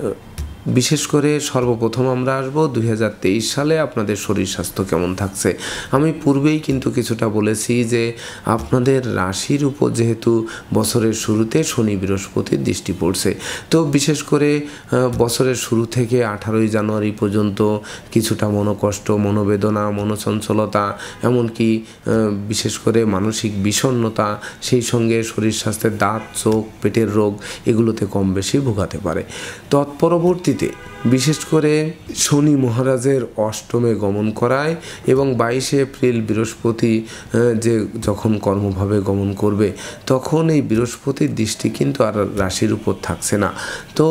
বিশেষ করে সর্বপ্রথম আমরা আসবো দুই হাজার তেইশ সালে আপনাদের শরীর স্বাস্থ্য কেমন থাকছে। আমি পূর্বেই কিন্তু কিছুটা বলেছি যে আপনাদের রাশির উপর যেহেতু বছরের শুরুতে শনি বৃহস্পতির দৃষ্টি পড়ছে, তো বিশেষ করে বছরের শুরু থেকে আঠারোই জানুয়ারি পর্যন্ত কিছুটা মনোকষ্ট, মনোবেদনা, মনোচঞ্চলতা, এমনকি বিশেষ করে মানসিক বিষণ্ণতা, সেই সঙ্গে শরীর স্বাস্থ্যের দাঁত চোখ পেটের রোগ এগুলোতে কম বেশি ভোগাতে পারে। তৎপরবর্তী বিশেষ করে শনি মহারাজের অষ্টমে গমন করায় এবং বাইশে এপ্রিল বৃহস্পতি যে যখন কর্মভাবে গমন করবে তখন এই বৃহস্পতির দৃষ্টি কিন্তু আর রাশির উপর থাকছে না। তো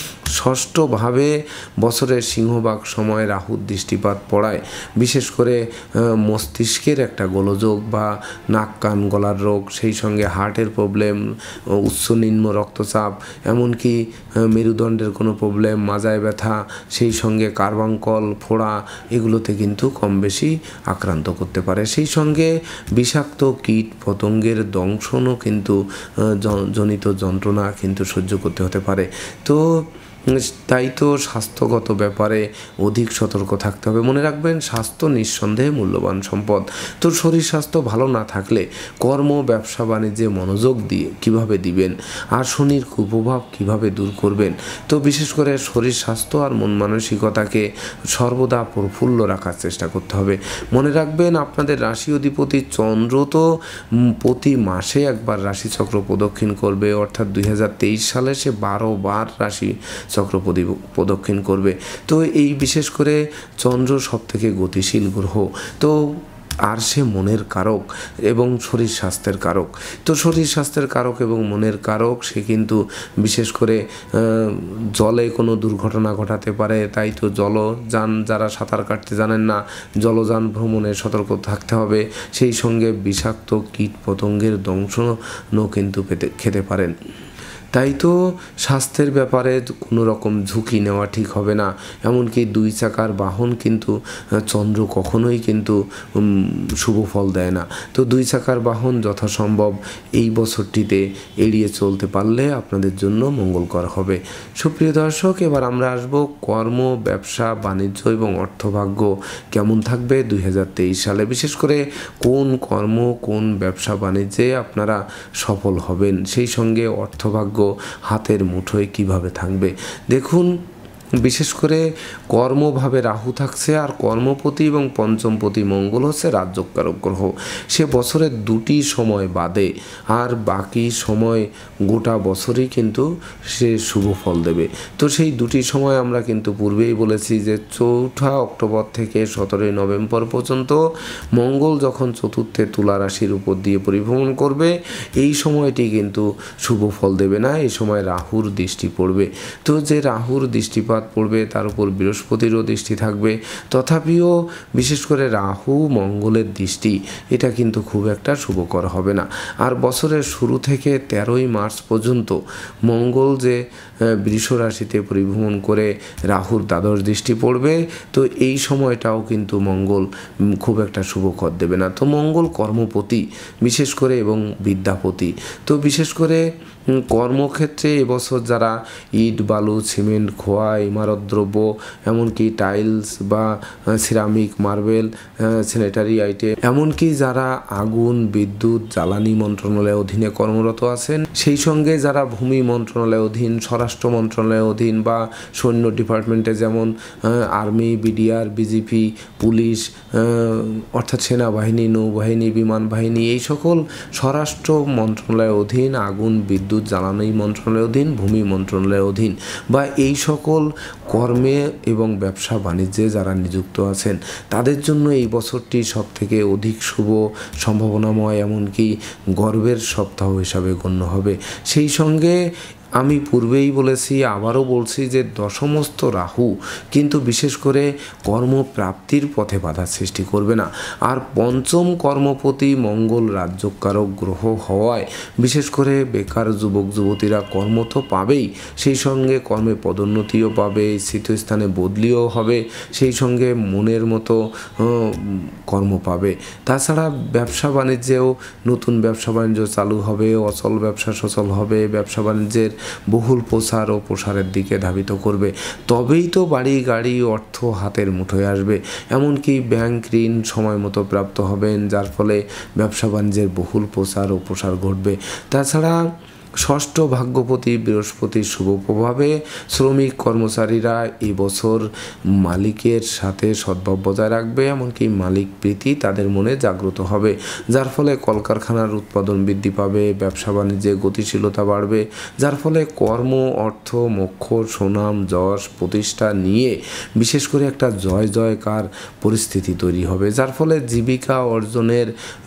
ষষ্ঠভাবে বছরের সিংহভাগ সময় রাহুর দৃষ্টিপাত পড়ায় বিশেষ করে মস্তিষ্কের একটা গোলযোগ বা নাক কান গলার রোগ, সেই সঙ্গে হার্টের প্রবলেম, উচ্চ নিম্ন রক্তচাপ, এমনকি মেরুদণ্ডের কোনো প্রবলেম, মাজায় ব্যথা, সেই সঙ্গে কার্বাঙ্কল ফোড়া এগুলোতে কিন্তু কম বেশি আক্রান্ত করতে পারে। সেই সঙ্গে বিষাক্ত কীট পতঙ্গের দংশনও কিন্তু জনিত যন্ত্রণা কিন্তু সহ্য করতে হতে পারে। তো তাই তো স্বাস্থ্যগত ব্যাপারে অধিক সতর্ক থাকতে হবে। মনে রাখবেন স্বাস্থ্য নিঃসন্দেহে মূল্যবান সম্পদ। তো শরীর স্বাস্থ্য ভালো না থাকলে কর্ম ব্যবসা বাণিজ্যে মনোযোগ দিয়ে কিভাবে দিবেন আর শনির কুপ্রভাব কিভাবে দূর করবেন। তো বিশেষ করে শরীর স্বাস্থ্য আর মন মানসিকতাকে সর্বদা প্রফুল্ল রাখার চেষ্টা করতে হবে। মনে রাখবেন আপনাদের রাশি অধিপতি চন্দ্র তো প্রতি মাসে একবার রাশিচক্র প্রদক্ষিণ করবে, অর্থাৎ দুই হাজার তেইশ সালে সে বারো বার রাশি চক্র প্রদক্ষিণ করবে। তো এই বিশেষ করে চন্দ্র সব থেকে গতিশীল গ্রহ, তো আর সে মনের কারক এবং শরীর স্বাস্থ্যের কারক। তো শরীর স্বাস্থ্যের কারক এবং মনের কারক, সে কিন্তু বিশেষ করে জলে কোনো দুর্ঘটনা ঘটাতে পারে। তাই তো জলযান যারা সাঁতার কাটতে জানেন না, জলযান ভ্রমণে সতর্ক থাকতে হবে। সেই সঙ্গে বিষাক্ত কীট পতঙ্গের দংশনও কিন্তু পেতে খেতে পারেন। তাই তো স্বাস্থ্যের ব্যাপারে কোনো রকম ঝুঁকি নেওয়া ঠিক হবে না। এমনকি দুই চাকার বাহন কিন্তু চন্দ্র কখনোই কিন্তু শুভ ফল দেয় না। তো দুই চাকার বাহন যথাসম্ভব এই বছরটিতে এড়িয়ে চলতে পারলে আপনাদের জন্য মঙ্গলকর হবে। সুপ্রিয় দর্শক, এবার আমরা আসব কর্ম ব্যবসা বাণিজ্য এবং অর্থভাগ্য কেমন থাকবে দুই হাজার তেইশ সালে। বিশেষ করে কোন কর্ম কোন ব্যবসা বাণিজ্যে আপনারা সফল হবেন, সেই সঙ্গে অর্থভাগ্য হাতের মুঠোয় কিভাবে থাকবে। দেখুন, বিশেষ করে কর্মভাবে রাহু থাকছে, আর কর্মপতি এবং পঞ্চমপতি মঙ্গল হচ্ছে রাজ্যকারক গ্রহ। সে বছরের দুটি সময় বাদে আর বাকি সময় গোটা বছরই কিন্তু সে শুভ ফল দেবে। তো সেই দুটি সময় আমরা কিন্তু পূর্বেই বলেছি যে চৌঠা অক্টোবর থেকে সতেরোই নভেম্বর পর্যন্ত মঙ্গল যখন চতুর্থে তুলা রাশির উপর দিয়ে পরিভ্রমণ করবে, এই সময়টি কিন্তু শুভ ফল দেবে না। এই সময় রাহুর দৃষ্টি পড়বে। তো যে রাহুর দৃষ্টিপাত পড়বে তার উপর বৃহস্পতিরও দৃষ্টি থাকবে। তথাপিও বিশেষ করে রাহু মঙ্গলের দৃষ্টি এটা কিন্তু খুব একটা শুভকর হবে না। আর বছরের শুরু থেকে তেরোই মার্চ পর্যন্ত মঙ্গল যে বৃষ রাশিতে পরিভ্রমণ করে রাহুর দ্বাদশ দৃষ্টি পড়বে, তো এই সময়টাও কিন্তু মঙ্গল খুব একটা শুভকর দেবে না। তো মঙ্গল কর্মপতি বিশেষ করে এবং বিদ্যাপতি। তো বিশেষ করে কর্মক্ষেত্রে এবছর যারা ইট, বালু, সিমেন্ট, খোয়া, ইমারত দ্রব্য, এমনকি টাইলস বা সিরামিক, মার্বেল, স্যানিটারি আইটেম, এমনকি যারা আগুন, বিদ্যুৎ, জ্বালানি মন্ত্রণালয়ের অধীনে কর্মরত আছেন, সেই সঙ্গে যারা ভূমি মন্ত্রণালয়ের অধীন, স্বরাষ্ট্র মন্ত্রণালয়ের অধীন বা সৈন্য ডিপার্টমেন্টে যেমন আর্মি, বিডিআর, বিজিপি, পুলিশ, অর্থাৎ সেনাবাহিনী, নৌবাহিনী, বিমান বাহিনী, এই সকল স্বরাষ্ট্র মন্ত্রণালয়ের অধীন, আগুন, বিদ্যুৎ, জ্বালানি মন্ত্রণালয়ের অধীন, ভূমি মন্ত্রণালয়ের অধীন বা এই সকল কর্মে এবং ব্যবসা বাণিজ্যে যারা নিযুক্ত আছেন, তাদের জন্য এই বছরটি সব থেকে অধিক শুভ, সম্ভাবনাময়, এমনকি গর্বের সপ্তাহ হিসাবে গণ্য হবে। সেই সঙ্গে আমি পূর্বেই বলেছি, আবারও বলছি যে দশমস্থ রাহু কিন্তু বিশেষ করে কর্মপ্রাপ্তির পথে বাধা সৃষ্টি করবে না। আর পঞ্চম কর্মপতি মঙ্গল রাজ্যকারক গ্রহ হওয়ায় বিশেষ করে বেকার যুবক যুবতীরা কর্ম তো পাবেই, সেই সঙ্গে কর্মে পদোন্নতিও পাবে, স্থিতস্থানে বদলিও হবে, সেই সঙ্গে মনের মতো কর্ম পাবে। তাছাড়া ব্যবসা বাণিজ্যেও নতুন ব্যবসা বাণিজ্য চালু হবে, অচল ব্যবসা সচল হবে, ব্যবসা বাণিজ্যের বহুল প্রসার ও প্রসারের দিকে ধাবিত করবে। তবেই তো বাড়ি, গাড়ি, অর্থ হাতের মুঠোয় আসবে। এমনকি ব্যাংক ঋণ সময় মতো প্রাপ্ত হবেন, যার ফলে ব্যবসা বাণিজ্যের বহুল প্রসার ও প্রসার ঘটবে। তাছাড়া ষষ্ঠ ভাগ্যপতি বৃহস্পতির শুভ প্রভাবে শ্রমিক কর্মচারীরা এই বছর মালিকের সাথে সদ্ভাব বজায় রাখবে, এমনকি মালিক প্রীতি তাদের মনে জাগ্রত হবে, যার ফলে কলকারখানার উৎপাদন বৃদ্ধি পাবে, ব্যবসা বাণিজ্যে গতিশীলতা বাড়বে, যার ফলে কর্ম, অর্থ, মোক্ষ, সুনাম, যশ, প্রতিষ্ঠা নিয়ে বিশেষ করে একটা জয় জয়কার পরিস্থিতি তৈরি হবে, যার ফলে জীবিকা অর্জনের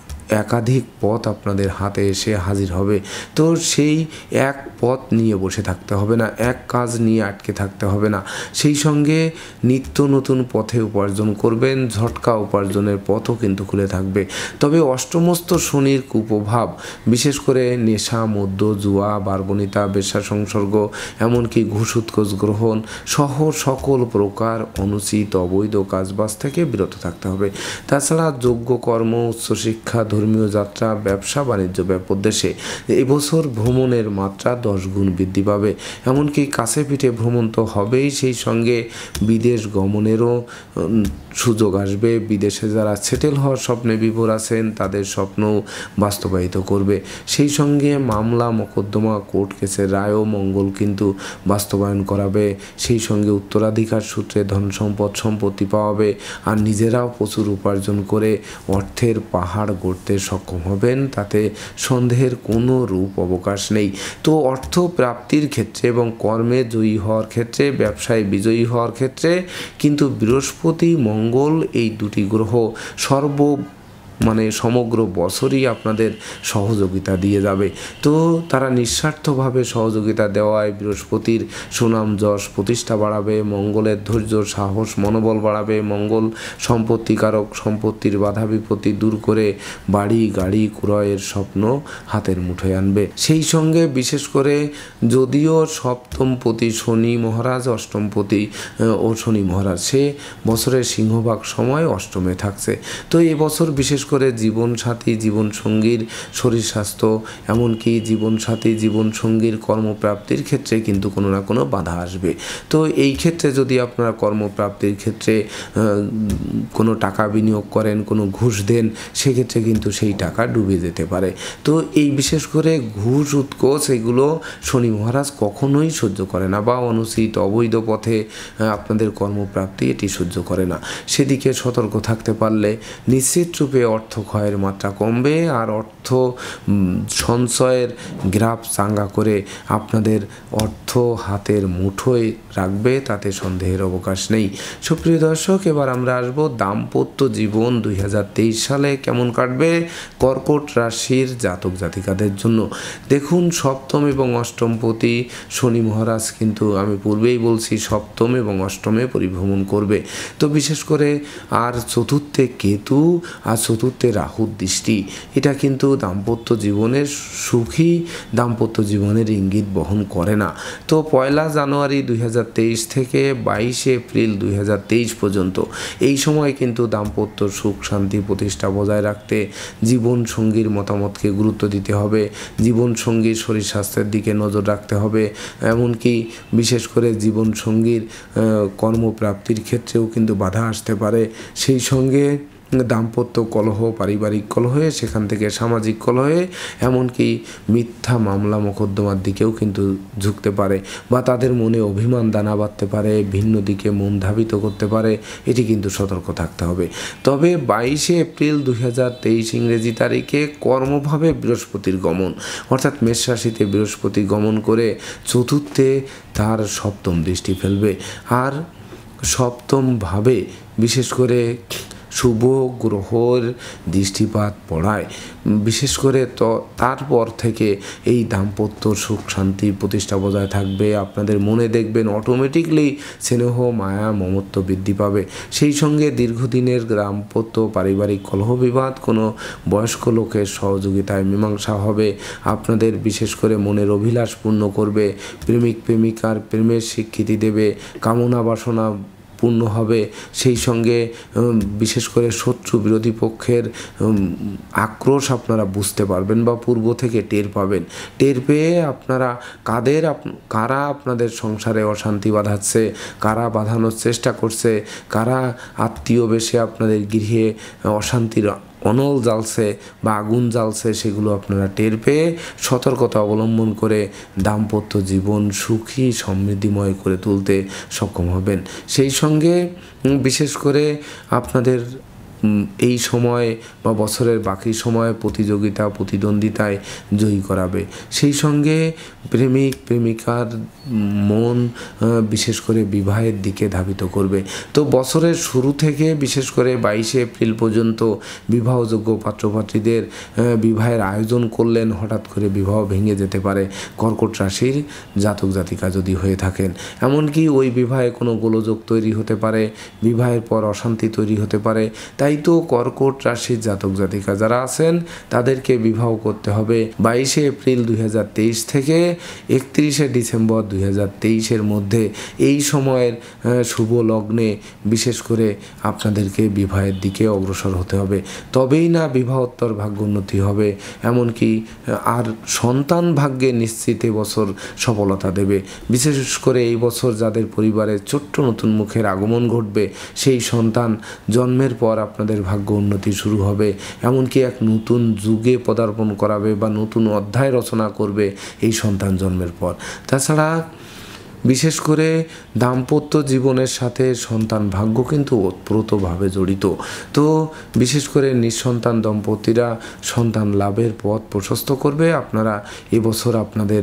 একাধিক পথ আপনাদের হাতে এসে হাজির হবে। তো সেই এক পথ নিয়ে বসে থাকতে হবে না, এক কাজ নিয়ে আটকে থাকতে হবে না, সেই সঙ্গে নিত্য নতুন পথে উপার্জন করবেন, ঝটকা উপার্জনের পথও কিন্তু খুলে থাকবে। তবে অষ্টমস্ত শনির কুপ্রভাব বিশেষ করে নেশা, মদ্য, জুয়া, বারবনিতা, বেশ্যা সংসর্গ, এমনকি ঘুষ উৎকোচ গ্রহণ সহ সকল প্রকার অনুচিত অবৈধ কাজবাজ থেকে বিরত থাকতে হবে। তাছাড়া যোগ্য কর্ম, উচ্চশিক্ষা, ধর্মীয় যাত্রা, ব্যবসা বাণিজ্য ব্যাপদেশে এবছর ভ্রমণের মাত্রা দশ গুণ বৃদ্ধি পাবে। এমনকি কাছে পিঠে ভ্রমণ তো হবেই, সেই সঙ্গে বিদেশ গমনেরও সুযোগ আসবে। বিদেশে যারা সেটেল হওয়ার স্বপ্নে বিভোর আছেন তাদের স্বপ্ন বাস্তবায়িত করবে। সেই সঙ্গে মামলা, মোকদ্দমা, কোর্ট কেসের রায়ও মঙ্গল কিন্তু বাস্তবায়ন করাবে। সেই সঙ্গে উত্তরাধিকার সূত্রে ধন সম্পদ সম্পত্তি পাওয়াবে, আর নিজেরাও প্রচুর উপার্জন করে অর্থের পাহাড় গড়তে সক্ষম হবেন, তাতে সন্দেহের কোনো রূপ অবকাশ নেই। তো অর্থ প্রাপ্তির ক্ষেত্রে এবং কর্মে জয়ী হওয়ার ক্ষেত্রে, ব্যবসায় বিজয়ী হওয়ার ক্ষেত্রে কিন্তু বৃহস্পতি, মঙ্গল এই দুটি গ্রহ সর্ব মানে সমগ্র বছরই আপনাদের সহযোগিতা দিয়ে যাবে। তো তারা নিঃস্বার্থভাবে সহযোগিতা দেওয়ায় বৃহস্পতির সুনাম, যশ, প্রতিষ্ঠা বাড়াবে, মঙ্গলের ধৈর্য, সাহস, মনোবল বাড়াবে, মঙ্গল সম্পত্তিকারক, সম্পত্তির বাধা বিপত্তি দূর করে বাড়ি, গাড়ি ক্রয়ের স্বপ্ন হাতের মুঠোয় আনবে। সেই সঙ্গে বিশেষ করে যদিও সপ্তমপতি শনি মহারাজ, অষ্টমপতি ও শনি মহারাজ সে বছরের সিংহভাগ সময় অষ্টমে থাকছে, তো এবছর বিশেষ করে জীবনসাথী জীবনসঙ্গীর শরীর স্বাস্থ্য, এমনকি জীবনসাথী জীবনসঙ্গীর কর্মপ্রাপ্তির ক্ষেত্রে কিন্তু কোনো না কোনো বাধা আসবে। তো এই ক্ষেত্রে যদি আপনারা কর্মপ্রাপ্তির ক্ষেত্রে কোনো টাকা বিনিয়োগ করেন, কোনো ঘুষ দেন, সেক্ষেত্রে কিন্তু সেই টাকা ডুবে যেতে পারে। তো এই বিশেষ করে ঘুষ উৎকোচ এগুলো শনি মহারাজ কখনোই সহ্য করে না, বা অনুচিত অবৈধ পথে আপনাদের কর্মপ্রাপ্তি এটি সহ্য করে না। সেদিকে সতর্ক থাকতে পারলে নিশ্চিত রূপে অর্থ ক্ষয়ের মাত্রা কমবে, আর অর্থ সঞ্চয়ের গ্রাফ চাঙ্গা করে আপনাদের অর্থ হাতের মুঠোয় রাখবে, তাতে সন্দেহের অবকাশ নেই। সুপ্রিয় দর্শক, এবার আমরা আসবো দাম্পত্য জীবন দুই হাজার তেইশ সালে কেমন কাটবে কর্কট রাশির জাতক জাতিকাদের জন্য। দেখুন, সপ্তম এবং অষ্টমপতি শনি মহারাজ কিন্তু আমি পূর্বেই বলছি সপ্তম এবং অষ্টমে পরিভ্রমণ করবে। তো বিশেষ করে আর চতুর্থে কেতু আর চতুর্থে রাহুর দৃষ্টি, এটা কিন্তু দাম্পত্য জীবনের সুখী দাম্পত্য জীবনের ইঙ্গিত বহন করে না। তো পয়লা জানুয়ারি দুই হাজার তেইশ থেকে বাইশে এপ্রিল দুই হাজার তেইশ পর্যন্ত এই সময় কিন্তু দাম্পত্য সুখ শান্তি প্রতিষ্ঠা বজায় রাখতে জীবনসঙ্গীর মতামতকে গুরুত্ব দিতে হবে, জীবনসঙ্গীর শরীর স্বাস্থ্যের দিকে নজর রাখতে হবে, এমনকি বিশেষ করে জীবনসঙ্গীর কর্মপ্রাপ্তির ক্ষেত্রেও কিন্তু বাধা আসতে পারে। সেই সঙ্গে দাম্পত্য কলহ, পারিবারিক কলহে, সেখান থেকে সামাজিক কলহে, এমনকি মিথ্যা মামলা মোকদ্দমার দিকেও কিন্তু ঝুঁকতে পারে, বা তাদের মনে অভিমান দানা বাঁধতে পারে, ভিন্ন দিকে মন ধাবিত করতে পারে। এটি কিন্তু সতর্ক থাকতে হবে। তবে বাইশে এপ্রিল দুই হাজার তেইশ ইংরেজি তারিখে কর্মভাবে বৃহস্পতির গমন, অর্থাৎ মেষ রাশিতে বৃহস্পতি গমন করে চতুর্থে তার সপ্তম দৃষ্টি ফেলবে। আর সপ্তমভাবে বিশেষ করে শুভ গ্রহর দৃষ্টিপাত পড়ায় বিশেষ করে তো তারপর থেকে এই দাম্পত্য সুখ শান্তি প্রতিষ্ঠা বজায় থাকবে। আপনাদের মনে দেখবেন অটোমেটিকলি স্নেহ মায়া মমত্ব বৃদ্ধি পাবে। সেই সঙ্গে দীর্ঘদিনের দাম্পত্য পারিবারিক কলহ বিবাদ কোনো বয়স্ক লোকের সহযোগিতায় মীমাংসা হবে। আপনাদের বিশেষ করে মনের অভিলাষ পূর্ণ করবে, প্রেমিক প্রেমিকার প্রেমের স্বীকৃতি দেবে, কামনা বাসনা পূর্ণ হবে। সেই সঙ্গে বিশেষ করে শত্রু বিরোধী পক্ষের আক্রোশ আপনারা বুঝতে পারবেন বা পূর্ব থেকে টের পাবেন। টের পেয়ে আপনারা কাদের কারা আপনাদের সংসারে অশান্তি বাঁধাচ্ছে, কারা বাঁধানোর চেষ্টা করছে, কারা আত্মীয় বেশে আপনাদের গৃহে অশান্তির অনল জ্বালছে বা আগুন জ্বালছে, সেগুলো আপনারা টের পেয়ে সতর্কতা অবলম্বন করে দাম্পত্য জীবন সুখী সমৃদ্ধিময় করে তুলতে সক্ষম হবেন। সেই সঙ্গে বিশেষ করে আপনাদের এই সময় বা বছরের বাকি সময় প্রতিযোগিতা প্রতিদ্বন্দ্বিতায় জয়ী করাবে। সেই সঙ্গে প্রেমিক প্রেমিকার মন বিশেষ করে বিবাহের দিকে ধাবিত করবে। তো বছরের শুরু থেকে বিশেষ করে বাইশে এপ্রিল পর্যন্ত বিবাহযোগ্য পাত্রপাত্রীদের বিবাহের আয়োজন করলেন, হঠাৎ করে বিবাহ ভেঙে যেতে পারে কর্কট রাশির জাতক জাতিকা যদি হয়ে থাকেন। এমনকি ওই বিবাহে কোনো গোলযোগ তৈরি হতে পারে, বিবাহের পর অশান্তি তৈরি হতে পারে। তাই তো কর্কট রাশির জাতক জাতিকা যারা আছেন তাদেরকে বিবাহ করতে হবে বাইশে এপ্রিল দুই হাজার তেইশ থেকে একত্রিশে ডিসেম্বর দুই হাজার তেইশের মধ্যে। এই সময়ের শুভ লগ্নে বিশেষ করে আপনাদেরকে বিবাহের দিকে অগ্রসর হতে হবে, তবেই না বিবাহোত্তর ভাগ্য উন্নতি হবে, এমনকি আর সন্তান ভাগ্যে নিশ্চিত এবছর সফলতা দেবে। বিশেষ করে এই বছর যাদের পরিবারে ছোট্ট নতুন মুখের আগমন ঘটবে, সেই সন্তান জন্মের পর আপনাদের ভাগ্য উন্নতি শুরু হবে, এমনকি এক নতুন যুগে পদার্পণ করাবে বা নতুন অধ্যায় রচনা করবে এই সন্তান জন্মের পর। তাছাড়া বিশেষ করে দাম্পত্য জীবনের সাথে সন্তান ভাগ্য কিন্তু ওতপ্রোতভাবে জড়িত। তো বিশেষ করে নিঃসন্তান দম্পতিরা সন্তান লাভের পথ প্রশস্ত করবে। আপনারা এবছর আপনাদের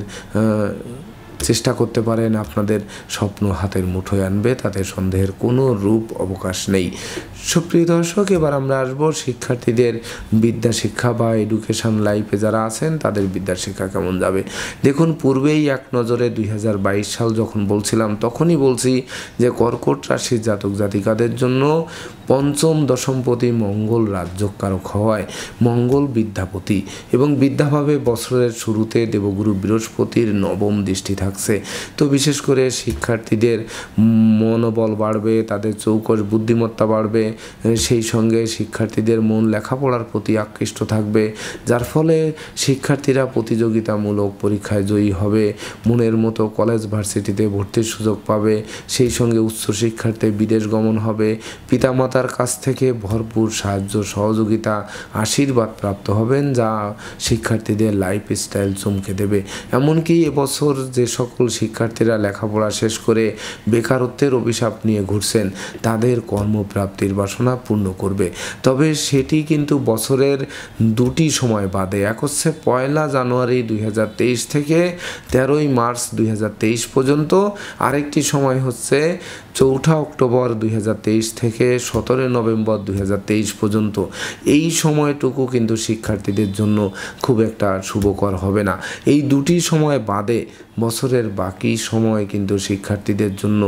চেষ্টা করতে পারেন আপনাদের স্বপ্ন হাতের মুঠোয় আনবে, তাতে সন্দেহের কোনো রূপ অবকাশ নেই। সুপ্রিয় দর্শক, এবার আমরা আসবো শিক্ষার্থীদের বিদ্যা শিক্ষা বা এডুকেশন লাইফে যারা আছেন তাদের বিদ্যা শিক্ষা কেমন যাবে। দেখুন, পূর্বেই এক নজরে দুই হাজার বাইশ সাল যখন বলছিলাম তখনই বলছি যে কর্কট রাশির জাতক জাতিকাদের জন্য পঞ্চম দশমপতি মঙ্গল রাজ্যকারক হওয়ায় মঙ্গল বিদ্যাপতি এবং বিদ্যাভাবে বছরের শুরুতে দেবগুরু বৃহস্পতির নবম দৃষ্টি থাকছে। তো বিশেষ করে শিক্ষার্থীদের মনোবল বাড়বে, তাদের চৌকস বুদ্ধিমত্তা বাড়বে, সেই সঙ্গে শিক্ষার্থীদের মন লেখাপড়ার প্রতি আকৃষ্ট থাকবে, যার ফলে শিক্ষার্থীরা প্রতিযোগিতামূলক পরীক্ষায় জয়ী হবে, মনের মতো কলেজ ভার্সিটিতে ভর্তির সুযোগ পাবে, সেই সঙ্গে উচ্চশিক্ষার্থে বিদেশ গমন হবে, পিতামাতার কাছ থেকে ভরপুর সাহায্য সহযোগিতা আশীর্বাদ প্রাপ্ত হবেন, যা শিক্ষার্থীদের লাইফস্টাইল চমকে দেবে। এমনকি এবছর যে সকল শিক্ষার্থীরা লেখাপড়া শেষ করে বেকারত্বের অভিশাপ নিয়ে ঘুরছেন তাদের কর্মপ্রাপ্তির বাসনা পূর্ণ করবে। তবে সেটি কিন্তু বছরের দুটি সময় বাদে, এক হচ্ছে পয়লা জানুয়ারি দুই হাজার তেইশ থেকে তেরোই মার্চ দুই হাজার তেইশ পর্যন্ত, আরেকটি সময় হচ্ছে চৌঠা অক্টোবর দুই হাজার তেইশ থেকে সতেরোই নভেম্বর দুই হাজার তেইশ পর্যন্ত। এই সময়টুকু কিন্তু শিক্ষার্থীদের জন্য খুব একটা শুভকর হবে না। এই দুটি সময় বাদে বছরের বাকি সময় কিন্তু শিক্ষার্থীদের জন্য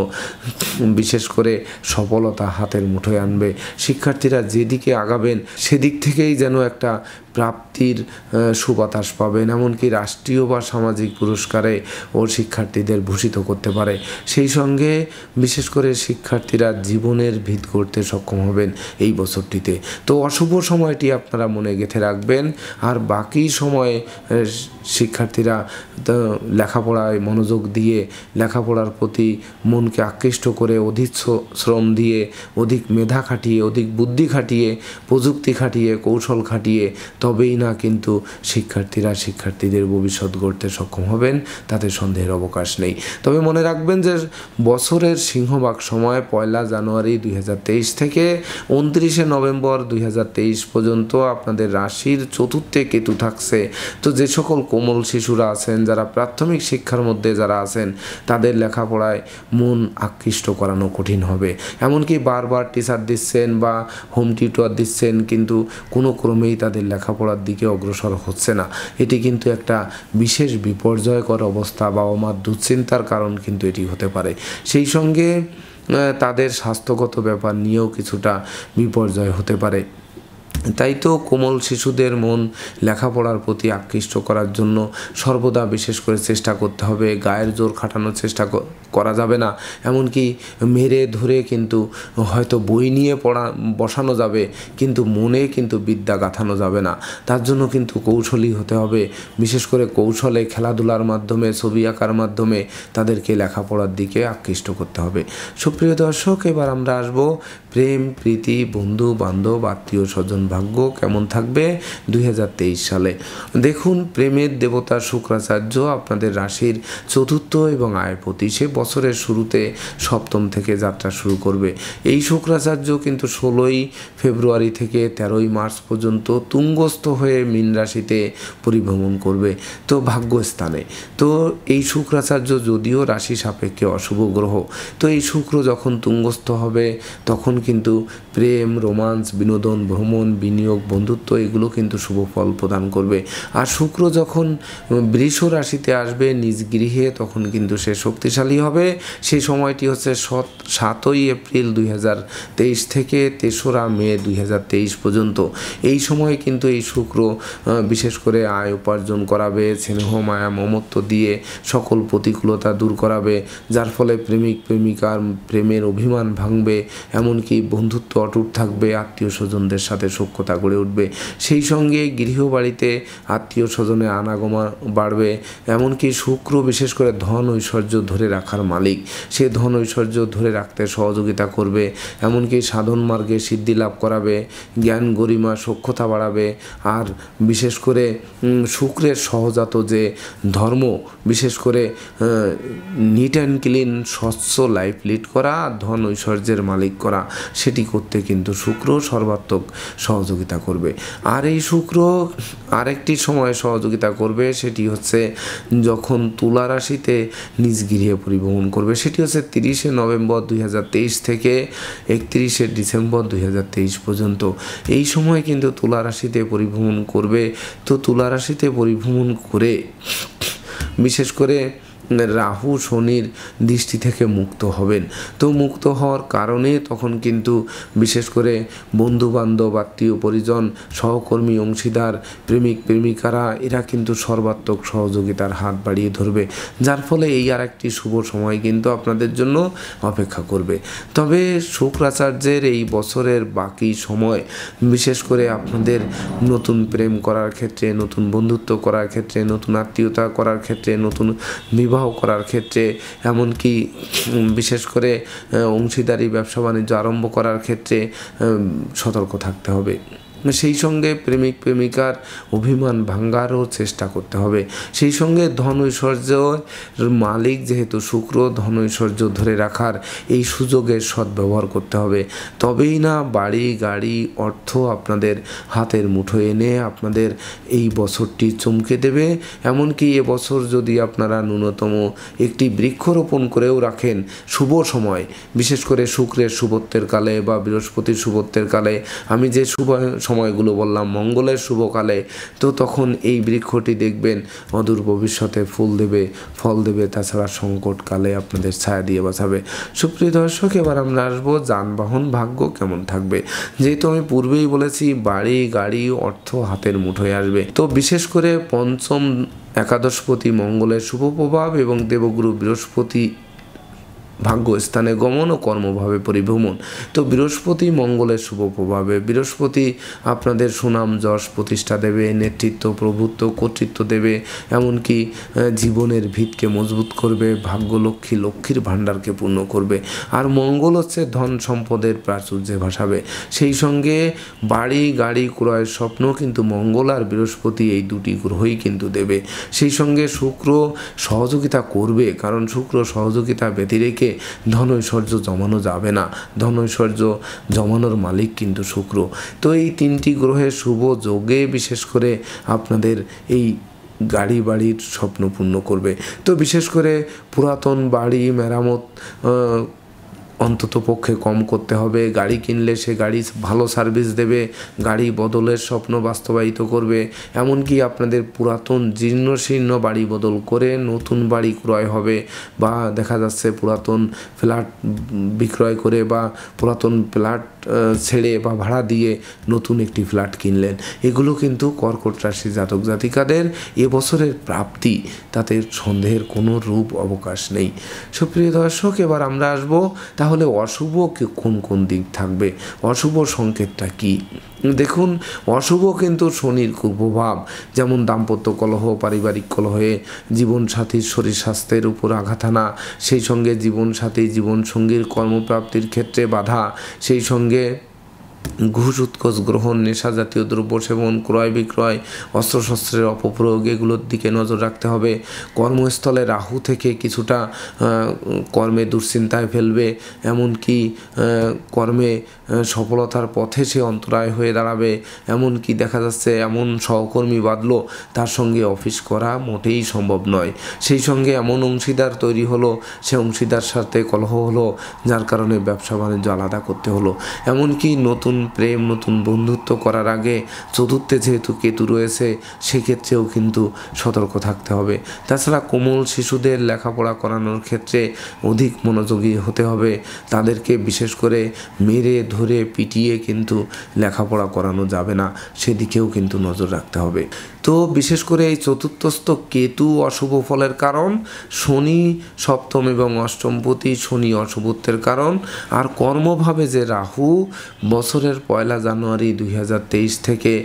বিশেষ করে সফলতা হাতের মুঠোয় আনবে। শিক্ষার্থীরা যেদিকে আগাবেন সেদিক থেকেই যেন একটা প্রাপ্তির সুবাতাস পাবেন, এমনকি রাষ্ট্রীয় বা সামাজিক পুরস্কারে ও শিক্ষার্থীদের ভূষিত করতে পারে। সেই সঙ্গে বিশেষ করে শিক্ষার্থীরা জীবনের ভিত করতে সক্ষম হবেন এই বছরটিতে। তো অশুভ সময়টি আপনারা মনে গেঁথে রাখবেন, আর বাকি সময়ে শিক্ষার্থীরা লেখাপড়ায় মনোযোগ দিয়ে লেখাপড়ার প্রতি মনকে আকৃষ্ট করে অধিক শ্রম দিয়ে, অধিক মেধা খাটিয়ে, অধিক বুদ্ধি খাটিয়ে, প্রযুক্তি খাটিয়ে, কৌশল খাটিয়ে তবেই না কিন্তু শিক্ষার্থীরা শিক্ষার্থীদের ভবিষ্যৎ গড়তে সক্ষম হবেন, তাতে সন্দেহের অবকাশ নেই। তবে মনে রাখবেন যে বছরের সিংহভাগ সময় পয়লা জানুয়ারি দুই হাজার তেইশ থেকে উনত্রিশে নভেম্বর দুই হাজার তেইশ পর্যন্ত আপনাদের রাশির চতুর্থে কেতু থাকছে। তো যে সকল কোমল শিশুরা আছেন, যারা প্রাথমিক শিক্ষার মধ্যে যারা আছেন, তাদের লেখাপড়ায় মন আকৃষ্ট করানো কঠিন হবে। এমনকি বারবার টিচার দিচ্ছেন বা হোম টিউটর দিচ্ছেন, কিন্তু কোনো ক্রমেই তাদের লেখাপড়ার দিকে অগ্রসর হচ্ছে না। এটি কিন্তু একটা বিশেষ বিপর্যয়কর অবস্থা, বাবা মার দুশ্চিন্তার কারণ কিন্তু এটি হতে পারে। সেই সঙ্গে তাদের স্বাস্থ্যগত ব্যাপার নিয়েও কিছুটা বিপর্যয় হতে পারে। তাই তো কোমল শিশুদের মন লেখাপড়ার প্রতি আকৃষ্ট করার জন্য সর্বদা বিশেষ করে চেষ্টা করতে হবে। গায়ের জোর খাটানোর চেষ্টা করা যাবে না, এমনকি মেরে ধরে কিন্তু হয়তো বই নিয়ে পড়া বসানো যাবে, কিন্তু মনে কিন্তু বিদ্যা গাঁথানো যাবে না। তার জন্য কিন্তু কৌশলী হতে হবে। বিশেষ করে কৌশলে, খেলাধুলার মাধ্যমে, ছবি আঁকার মাধ্যমে তাদেরকে লেখাপড়ার দিকে আকৃষ্ট করতে হবে। সুপ্রিয় দর্শক, এবার আমরা আসবো প্রেম, প্রীতি, বন্ধু বান্ধব, আত্মীয় স্বজন ভাগ্য কেমন থাকবে দুই হাজার তেইশ সালে। দেখুন, প্রেমের দেবতা শুক্রাচার্য আপনাদের রাশির চতুর্থ এবং আয়পতি, সে বছরের শুরুতে সপ্তম থেকে যাত্রা শুরু করবে। এই শুক্রাচার্য কিন্তু ষোলোই ফেব্রুয়ারি থেকে তেরোই মার্চ পর্যন্ত তুঙ্গস্থ হয়ে মীন রাশিতে পরিভ্রমণ করবে, তো ভাগ্যস্থানে। তো এই শুক্রাচার্য যদিও রাশি সাপেক্ষে অশুভ গ্রহ, তো এই শুক্র যখন তুঙ্গস্থ হবে তখন কিন্তু প্রেম, রোমান্স, বিনোদন, ভ্রমণ, বিনিয়োগ, বন্ধুত্ব এগুলো কিন্তু শুভ ফল প্রদান করবে। আর শুক্র যখন বৃষ রাশিতে আসবে নিজ গৃহে, তখন কিন্তু সে শক্তিশালী হবে। সেই সময়টি হচ্ছে সাতই এপ্রিল দুই হাজার তেইশ থেকে তেসরা মে দুই হাজার তেইশ পর্যন্ত। এই সময় কিন্তু এই শুক্র বিশেষ করে আয় উপার্জন করাবে, স্নেহ, মায়া, মমত্ব দিয়ে সকল প্রতিকূলতা দূর করাবে, যার ফলে প্রেমিক প্রেমিকার প্রেমের অভিমান ভাঙবে, এমনকি বন্ধুত্ব অটুট থাকবে, আত্মীয় স্বজনদের সাথে সখ্যতা গড়ে উঠবে। সেই সঙ্গে গৃহবাড়িতে আত্মীয় স্বজনের আনাগমন বাড়বে। এমনকি শুক্র বিশেষ করে ধন ঐশ্বর্য ধরে রাখার মালিক, সে ধন ঐশ্বর্য ধরে রাখতে সহযোগিতা করবে, এমনকি সাধন মার্গে সিদ্ধি লাভ করাবে, জ্ঞান, গরিমা, সখ্যতা বাড়াবে। আর বিশেষ করে শুক্রের সহজাত যে ধর্ম, বিশেষ করে নিট অ্যান্ড ক্লিন, স্বচ্ছ লাইফ লিড করা, ধন ঐশ্বর্যের মালিক করা, সেটি করতে কিন্তু শুক্র সর্বাত্মক সহযোগিতা করবে। আর এই শুক্র আরেকটি সময় সহযোগিতা করবে, সেটি হচ্ছে যখন তুলা রাশিতে নিজ গৃহে পরিভ্রমণ করবে, সেটি হচ্ছে তিরিশে নভেম্বর দুই হাজার তেইশ থেকে একত্রিশে ডিসেম্বর দুই হাজার তেইশ পর্যন্ত। এই সময় কিন্তু তুলা রাশিতে পরিভ্রমণ করবে। তো তুলা রাশিতে পরিভ্রমণ করে বিশেষ করে রাহু শনির দৃষ্টি থেকে মুক্ত হবেন। তো মুক্ত হওয়ার কারণে তখন কিন্তু বিশেষ করে বন্ধুবান্ধব, আত্মীয় পরিজন, সহকর্মী, অংশীদার, প্রেমিক প্রেমিকারা এরা কিন্তু সর্বাত্মক সহযোগিতার হাত বাড়িয়ে ধরবে, যার ফলে এই আর একটি শুভ সময় কিন্তু আপনাদের জন্য অপেক্ষা করবে। তবে শুক্রাচার্যের এই বছরের বাকি সময় বিশেষ করে আপনাদের নতুন প্রেম করার ক্ষেত্রে, নতুন বন্ধুত্ব করার ক্ষেত্রে, নতুন আত্মীয়তা করার ক্ষেত্রে, নতুন বিবাহ করার ক্ষেত্রে, এমনকি বিশেষ করে অংশীদারি ব্যবসা বাণিজ্য আরম্ভ করার ক্ষেত্রে সতর্ক থাকতে হবে। সেই সঙ্গে প্রেমিক প্রেমিকার অভিমান ভাঙ্গারও চেষ্টা করতে হবে। সেই সঙ্গে ধন ঐশ্বর্যের মালিক যেহেতু শুক্র, ধন ঐশ্বর্য ধরে রাখার এই সুযোগের সদ্ব্যবহার করতে হবে। তবেই না বাড়ি, গাড়ি, অর্থ আপনাদের হাতের মুঠোয় এনে আপনাদের এই বছরটি চমকে দেবে। এমনকি এবছর যদি আপনারা ন্যূনতম একটি বৃক্ষরোপণ করেও রাখেন শুভ সময়, বিশেষ করে শুক্রের শুভত্বের কালে বা বৃহস্পতির শুভত্বের কালে, আমি যে শুভ সময়গুলো বললাম মঙ্গলের শুভকালে, তো তখন এই বৃক্ষটি দেখবেন অদূর ভবিষ্যতে ফুল দেবে, ফল দেবে, তাছাড়া সংকটকালে আপনাদের ছায়া দিয়ে বাঁচাবে। সুপ্রিয় দর্শক, এবার আমরা আসবো যানবাহন ভাগ্য কেমন থাকবে। যেহেতু আমি পূর্বেই বলেছি বাড়ি, গাড়ি, অর্থ হাতের মুঠোয় আসবে। তো বিশেষ করে পঞ্চম একাদশপতি মঙ্গলের শুভ প্রভাব এবং দেবগুরু বৃহস্পতি ভাগ্য স্থানে গমন ও কর্মভাবে পরিভ্রমণ। তো বৃহস্পতি মঙ্গলের শুভ প্রভাবে, বৃহস্পতি আপনাদের সুনাম যশ প্রতিষ্ঠা দেবে, নেতৃত্ব, প্রভুত্ব, কর্তৃত্ব দেবে, এমনকি জীবনের ভিতকে মজবুত করবে, ভাগ্যলক্ষ্মী লক্ষ্মীর ভাণ্ডারকে পূর্ণ করবে। আর মঙ্গল হচ্ছে ধন সম্পদের প্রাচুর্যে ভাসাবে। সেই সঙ্গে বাড়ি, গাড়ি ক্রয়ের স্বপ্ন কিন্তু মঙ্গল আর বৃহস্পতি এই দুটি গ্রহই কিন্তু দেবে। সেই সঙ্গে শুক্র সহযোগিতা করবে, কারণ শুক্র সহযোগিতা ব্যতিরেকে ধন ঐশ্বর্য জমানো যাবে না। ধন ঐশ্বর্য জমানোর মালিক কিন্তু শুক্র। তো এই তিনটি গ্রহের শুভ যোগে বিশেষ করে আপনাদের এই গাড়ি বাড়ির স্বপ্ন পূর্ণ করবে। তো বিশেষ করে পুরাতন বাড়ি মেরামত অন্তত পক্ষে কম করতে হবে। গাড়ি কিনলে সে গাড়ি ভালো সার্ভিস দেবে, গাড়ি বদলের স্বপ্ন বাস্তবায়িত করবে। এমনকি আপনাদের পুরাতন জীর্ণ শীর্ণ বাড়ি বদল করে নতুন বাড়ি ক্রয় হবে, বা দেখা যাচ্ছে পুরাতন ফ্ল্যাট বিক্রয় করে বা পুরাতন ফ্ল্যাট ছেড়ে বা ভাড়া দিয়ে নতুন একটি ফ্ল্যাট কিনলেন। এগুলো কিন্তু কর্কট রাশি জাতক জাতিকাদের এবছরের প্রাপ্তি, তাতে সন্দেহের কোনো রূপ অবকাশ নেই। সুপ্রিয় দর্শক, এবার আমরা আসবো তাহলে অশুভ কোন কোন দিক থাকবে, অশুভ সংকেতটা কি। দেখুন, অশুভ কিন্তু শনির কুপ্রভাব, যেমন দাম্পত্য কলহ, পারিবারিক কলহে, জীবনসাথীর শরীর স্বাস্থ্যের উপর আঘাত আনা, সেই সঙ্গে জীবনসাথী জীবনসঙ্গীর কর্মপ্রাপ্তির ক্ষেত্রে বাধা, সেই সঙ্গে ঘুষ উৎকোচ গ্রহণ, নেশা জাতীয় দ্রব্য সেবন, ক্রয় বিক্রয়, অস্ত্রশস্ত্রের অপপ্রয়োগ, এগুলোর দিকে নজর রাখতে হবে। কর্মস্থলে রাহু থেকে কিছুটা কর্মে দুশ্চিন্তায় ফেলবে, এমনকি কর্মে সফলতার পথে সে অন্তরায় হয়ে দাঁড়াবে। এমনকি দেখা যাচ্ছে এমন সহকর্মী বাঁধলো তার সঙ্গে অফিস করা মোটেই সম্ভব নয়। সেই সঙ্গে এমন অংশীদার তৈরি হলো, সে অংশীদার সাথে কলহ হলো, যার কারণে ব্যবসা বাণিজ্য আলাদা করতে হলো। এমনকি নতুন প্রেম, নতুন বন্ধুত্ব করার আগে চতুর্থে যেহেতু কেতু রয়েছে, সেক্ষেত্রেও কিন্তু সতর্ক থাকতে হবে। তাছাড়া কোমল শিশুদের লেখাপড়া করানোর ক্ষেত্রে অধিক মনোযোগী হতে হবে। তাদেরকে বিশেষ করে মেরে ধরে পিটিয়ে কিন্তু লেখাপড়া করানো যাবে না, সেদিকেও কিন্তু নজর রাখতে হবে। তো বিশেষ করে এই চতুর্থস্থ কেতু অশুভ ফলের কারণ, শনি সপ্তম এবং অষ্টমপতি শনি অশুভত্বের কারণ, আর কর্মভাবে যে রাহু বছরের পয়লা জানুয়ারি দুই হাজার তেইশ থেকে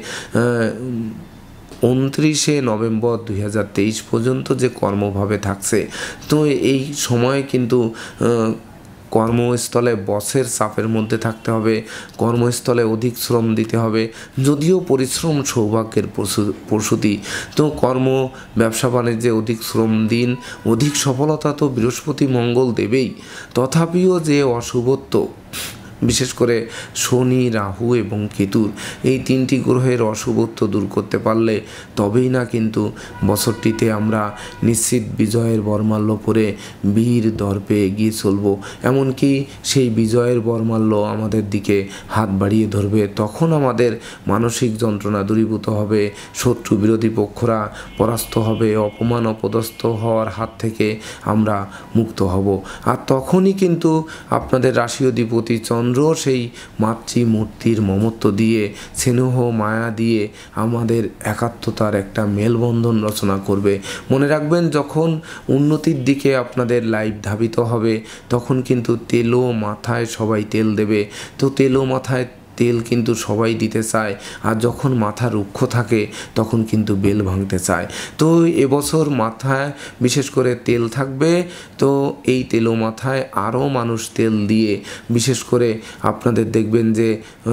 উনত্রিশে নভেম্বর দুই হাজার তেইশ পর্যন্ত যে কর্মভাবে থাকছে, তো এই সময় কিন্তু কর্মস্থলে বসের চাপের মধ্যে থাকতে হবে, কর্মস্থলে অধিক শ্রম দিতে হবে। যদিও পরিশ্রম সৌভাগ্যের প্রসূতি, তো কর্ম ব্যবসা বাণিজ্যে অধিক শ্রম দিন, অধিক সফলতা তো বৃহস্পতি মঙ্গল দেবেই। তথাপিও যে অশুভত্ব বিশেষ করে শনি, রাহু এবং কেতুর এই তিনটি গ্রহের অশুভত্ব দূর করতে পারলে তবেই না কিন্তু বছরটিতে আমরা নিশ্চিত বিজয়ের বরমাল্য পরে বীর দর্পে এগিয়ে চলব। এমনকি সেই বিজয়ের বরমাল্য আমাদের দিকে হাত বাড়িয়ে ধরবে। তখন আমাদের মানসিক যন্ত্রণা দূরীভূত হবে, শত্রু বিরোধী পক্ষরা পরাস্ত হবে, অপমান অপদস্থ হওয়ার হাত থেকে আমরা মুক্ত হব। আর তখনই কিন্তু আপনাদের রাশি অধিপতি চন্দ্র সেই মাতৃমূর্তির মমত্ব দিয়ে, স্নেহ মায়া দিয়ে আমাদের একাত্মতার একটা মেলবন্ধন রচনা করবে। মনে রাখবেন, যখন উন্নতির দিকে আপনাদের লাইফ ধাবিত হবে তখন কিন্তু তেলও মাথায় সবাই তেল দেবে। তো তেলও মাথায় তেল কিন্তু সবাই দিতে চায়, আর যখন মাথা রুক্ষ থাকে তখন কিন্তু বেল ভাঙতে চায়। তো এবছর মাথায় বিশেষ করে তেল থাকবে, তো এই তেলও মাথায় আরও মানুষ তেল দিয়ে বিশেষ করে আপনাদের দেখবেন যে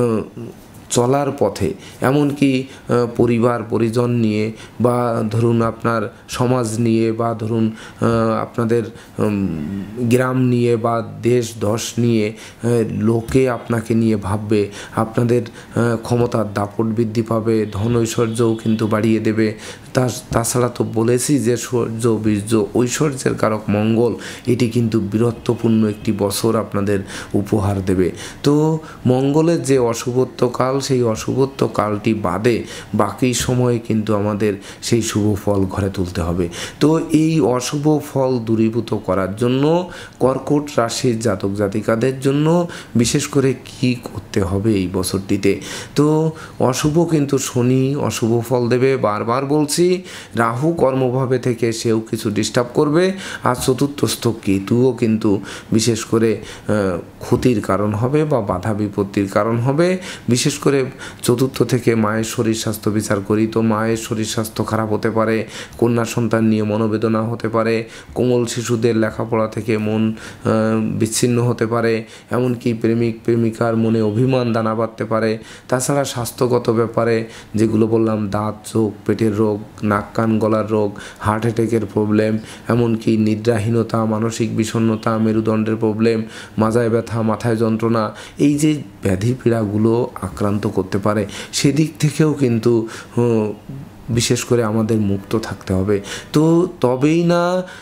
চলার পথে, এমনকি পরিবার পরিজন নিয়ে বা ধরুন আপনার সমাজ নিয়ে বা ধরুন আপনাদের গ্রাম নিয়ে বা দেশ দশ নিয়ে লোকে আপনাকে নিয়ে ভাববে। আপনাদের ক্ষমতার দাপট বৃদ্ধি পাবে, ধন ঐশ্বর্যও কিন্তু বাড়িয়ে দেবে। তা তাছাড়া তো বলেছি যে সৌর্য বীর্য ঐশ্বর্যের কারক মঙ্গল, এটি কিন্তু বীরত্বপূর্ণ একটি বছর আপনাদের উপহার দেবে। তো মঙ্গলের যে অশুভত্ব কাল, সেই অশুভত্ব কালটি বাদে বাকি সময়ে কিন্তু আমাদের সেই শুভ ফল ঘরে তুলতে হবে। তো এই অশুভ ফল দূরীভূত করার জন্য কর্কট রাশির জাতক জাতিকাদের জন্য বিশেষ করে কি করতে হবে এই বছরটিতে? তো অশুভ কিন্তু শনি অশুভ ফল দেবে, বারবার বলছি। রাহু কর্মভাবে থেকে সেও কিছু ডিস্টার্ব করবে, আর চতুর্থস্থ কেতুও কিন্তু বিশেষ করে ক্ষতির কারণ হবে বা বাধা বিপত্তির কারণ হবে। বিশেষ করে চতুর্থ থেকে মায়ের শরীর স্বাস্থ্য বিচার করি, তো মায়ের শরীর স্বাস্থ্য খারাপ হতে পারে, কন্যা সন্তান নিয়ে মনোবেদনা হতে পারে, কোমল শিশুদের লেখাপড়া থেকে মন বিচ্ছিন্ন হতে পারে, এমনকি প্রেমিক প্রেমিকার মনে অভিমান দানা বাঁধতে পারে। তাছাড়া স্বাস্থ্যগত ব্যাপারে যেগুলো বললাম, দাঁত, চোখ, পেটের রোগ, নাক কান গলার রোগ, হার্ট অ্যাটাকের প্রবলেম, এমনকি নিদ্রাহীনতা, মানসিক বিষণ্ণতা, মেরুদণ্ডের প্রবলেম, মাজায় ব্যথা, মাথায় যন্ত্রণা, এই যে ব্যাধি পীড়াগুলো আক্রান্ত করতে পারে, সেদিক থেকেও কিন্তু বিশেষ করে আমাদের মুক্ত থাকতে হবে। তো তবেই না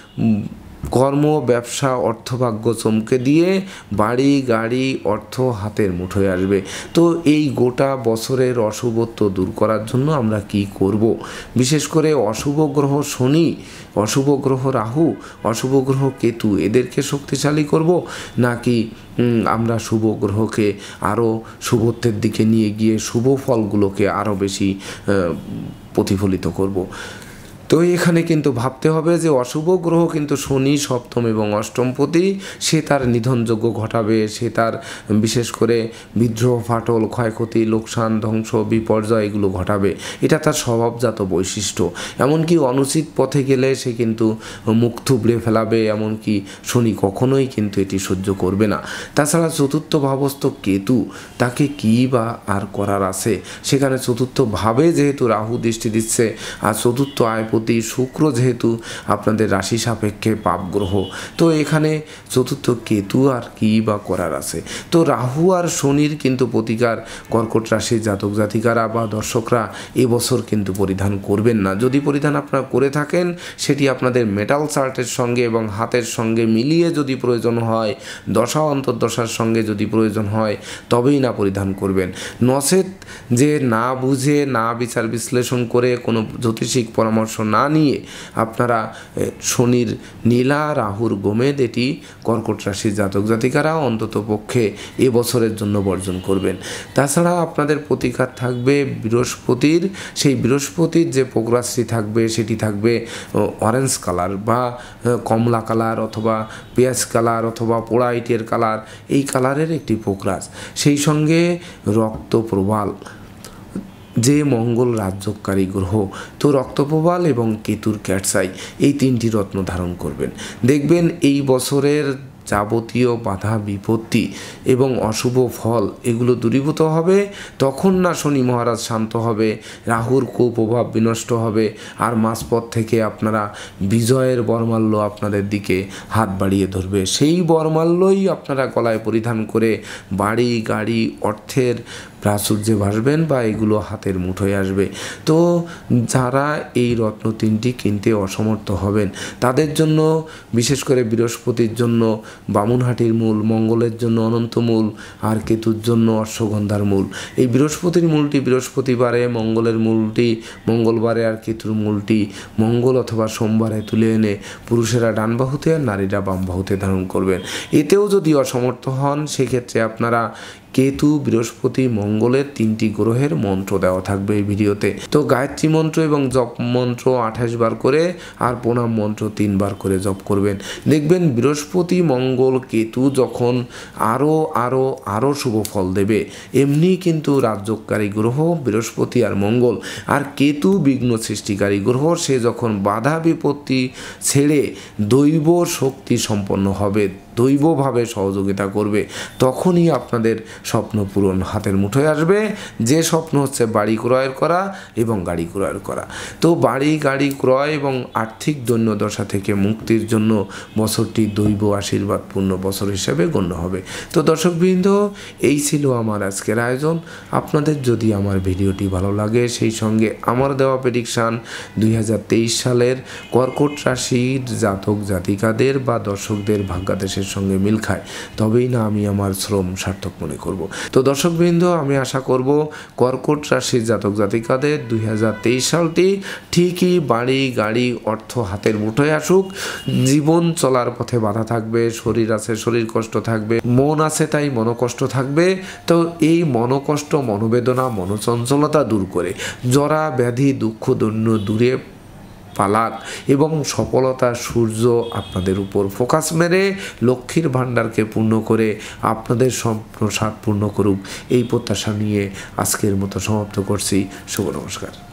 কর্ম, ব্যবসা, অর্থভাগ্য চমকে দিয়ে বাড়ি, গাড়ি, অর্থ হাতের মুঠোয় আসবে। তো এই গোটা বছরের অশুভত্ব দূর করার জন্য আমরা কি করব? বিশেষ করে অশুভ গ্রহ শনি, অশুভ গ্রহ রাহু, অশুভ গ্রহ কেতু, এদেরকে শক্তিশালী করব, নাকি আমরা শুভ গ্রহকে আরও শুভত্বের দিকে নিয়ে গিয়ে শুভ ফলগুলোকে আরও বেশি প্রতিফলিত করব? তো এখানে কিন্তু ভাবতে হবে যে অশুভ গ্রহ কিন্তু শনি সপ্তম এবং অষ্টমপতি, সে তার নিধনযোগ্য ঘটাবে, সে তার বিশেষ করে বিদ্রোহ, ফাটল, ক্ষয়ক্ষতি, লোকসান, ধ্বংস, বিপর্যয় এগুলো ঘটাবে। এটা তার স্বভাবজাত বৈশিষ্ট্য। এমনকি অনুচিত পথে গেলে সে কিন্তু মুখ থুবড়ে ফেলাবে, এমনকি শনি কখনোই কিন্তু এটি সহ্য করবে না। তাছাড়া চতুর্থ ভাবস্থ কেতু, তাকে কী বা আর করার আছে? সেখানে চতুর্থ ভাবে যেহেতু রাহু দৃষ্টি দিচ্ছে, আর চতুর্থ আয়পতি শুক্র যেহেতু আপনাদের রাশি সাপেক্ষে পাপ গ্রহ, তো এখানে চতুর্থ কেতু আর কি বা করার আছে? তো রাহু আর শনির কিন্তু প্রতিকার কর্কট রাশির জাতক জাতিকারা বা দর্শকরা এবছর কিন্তু পরিধান করবেন না। যদি পরিধান আপনারা করে থাকেন, সেটি আপনাদের মেটাল চার্টের সঙ্গে এবং হাতের সঙ্গে মিলিয়ে যদি প্রয়োজন হয়, দশা অন্তর্দশার সঙ্গে যদি প্রয়োজন হয়, তবেই না পরিধান করবেন। নচেত যে না বুঝে, না বিচার বিশ্লেষণ করে, কোনো জ্যোতিষিক পরামর্শ না নিয়ে আপনারা শনির নীলা, রাহুর গোমেদ, এটি কর্কট রাশির জাতক জাতিকারা অন্তত পক্ষে এবছরের জন্য বর্জন করবেন। তাছাড়া আপনাদের প্রতিকার থাকবে বৃহস্পতির, সেই বৃহস্পতির যে প্রোগ্রাসটি থাকবে সেটি থাকবে অরেঞ্জ কালার বা কমলা কালার অথবা পেঁয়াজ কালার অথবা পোড়া ইটের কালার, এই কালারের একটি প্রোগ্রাস। সেই সঙ্গে রক্তপ্রবাল, যে মঙ্গল রাজ্যকারী গ্রহ, তো রক্তপ্রবাল এবং কেতুর ক্যাটসাই, এই তিনটি রত্ন ধারণ করবেন। দেখবেন এই বছরের যাবতীয় বাধা বিপত্তি এবং অশুভ ফল এগুলো দূরীভূত হবে। তখন না শনি মহারাজ শান্ত হবে, রাহুর কুপ্রভাব বিনষ্ট হবে, আর মাঝপথ থেকে আপনারা বিজয়ের বরমাল্য আপনাদের দিকে হাত বাড়িয়ে ধরবে। সেই বরমাল্যই আপনারা গলায় পরিধান করে বাড়ি গাড়ি অর্থের প্রাচুর্যে ভাসবেন বা এগুলো হাতের মুঠোয় আসবে। তো যারা এই রত্ন তিনটি কিনতে অসমর্থ হবেন তাদের জন্য, বিশেষ করে বৃহস্পতির জন্য বামুনহাটির মূল, মঙ্গলের জন্য অনন্ত মূল, আর কেতুর জন্য অশ্বগন্ধার মূল। এই বৃহস্পতির মূলটি বৃহস্পতিবারে, মঙ্গলের মূলটি মঙ্গলবারে, আর কেতুর মূলটি মঙ্গল অথবা সোমবারে তুলে এনে পুরুষেরা ডান বাহুতে আর নারীরা বাম বাহুতে ধারণ করবেন। এতেও যদি অসমর্থ হন সেক্ষেত্রে আপনারা কেতু, বৃহস্পতি, মঙ্গলের তিনটি গ্রহের মন্ত্র দেওয়া থাকবে এই ভিডিওতে। তো গায়ত্রী মন্ত্র এবং জপ মন্ত্র আঠাশ বার করে আর প্রণাম মন্ত্র তিনবার করে জপ করবেন। দেখবেন বৃহস্পতি, মঙ্গল, কেতু যখন আরও আরও আরও শুভ ফল দেবে। এমনি কিন্তু রাজযোগকারী গ্রহ বৃহস্পতি আর মঙ্গল, আর কেতু বিঘ্ন সৃষ্টিকারী গ্রহ, সে যখন বাধা বিপত্তি ছেড়ে দৈব শক্তি সম্পন্ন হবে, দৈবভাবে সহযোগিতা করবে, তখনই আপনাদের স্বপ্ন পূরণ হাতের মুঠোয় আসবে। যে স্বপ্ন হচ্ছে বাড়ি ক্রয়ের করা এবং গাড়ি ক্রয়ের করা। তো বাড়ি গাড়ি ক্রয় এবং আর্থিক দৈন্যদশা থেকে মুক্তির জন্য বছরটি দৈব আশীর্বাদপূর্ণ বছর হিসেবে গণ্য হবে। তো দর্শকবৃন্দ, এই ছিল আমার আজকের আয়োজন। আপনাদের যদি আমার ভিডিওটি ভালো লাগে, সেই সঙ্গে আমার দেওয়া প্রেডিকশান দুই হাজার তেইশ সালের কর্কট রাশির জাতক জাতিকাদের বা দর্শকদের ভাগ্যাদেশের সঙ্গে মিল খায়, তবেই না আমি আমার শ্রম সার্থক মনে করব। তো দর্শকবৃন্দ, আমি আশা করব কর্কট রাশির জাতক জাতিকাদের দুই হাজার তেইশ সালটি ঠিকই বাড়ি গাড়ি অর্থ হাতের মুঠোয় আসুক। জীবন চলার পথে বাধা থাকবে, শরীর আছে শরীর কষ্ট থাকবে, মন আছে তাই মনোকষ্ট থাকবে। তো এই মনোকষ্ট, মনোবেদনা, মনোচঞ্চলতা দূর করে জরা ব্যাধি দুঃখ দৈন্য দূরে পালাক এবং সফলতার সূর্য আপনাদের উপর ফোকাস মেরে লক্ষ্মীর ভাণ্ডারকে পূর্ণ করে আপনাদের স্বপ্ন সাধ পূর্ণ করুক, এই প্রত্যাশা নিয়ে আজকের মতো সমাপ্ত করছি। শুভ নমস্কার।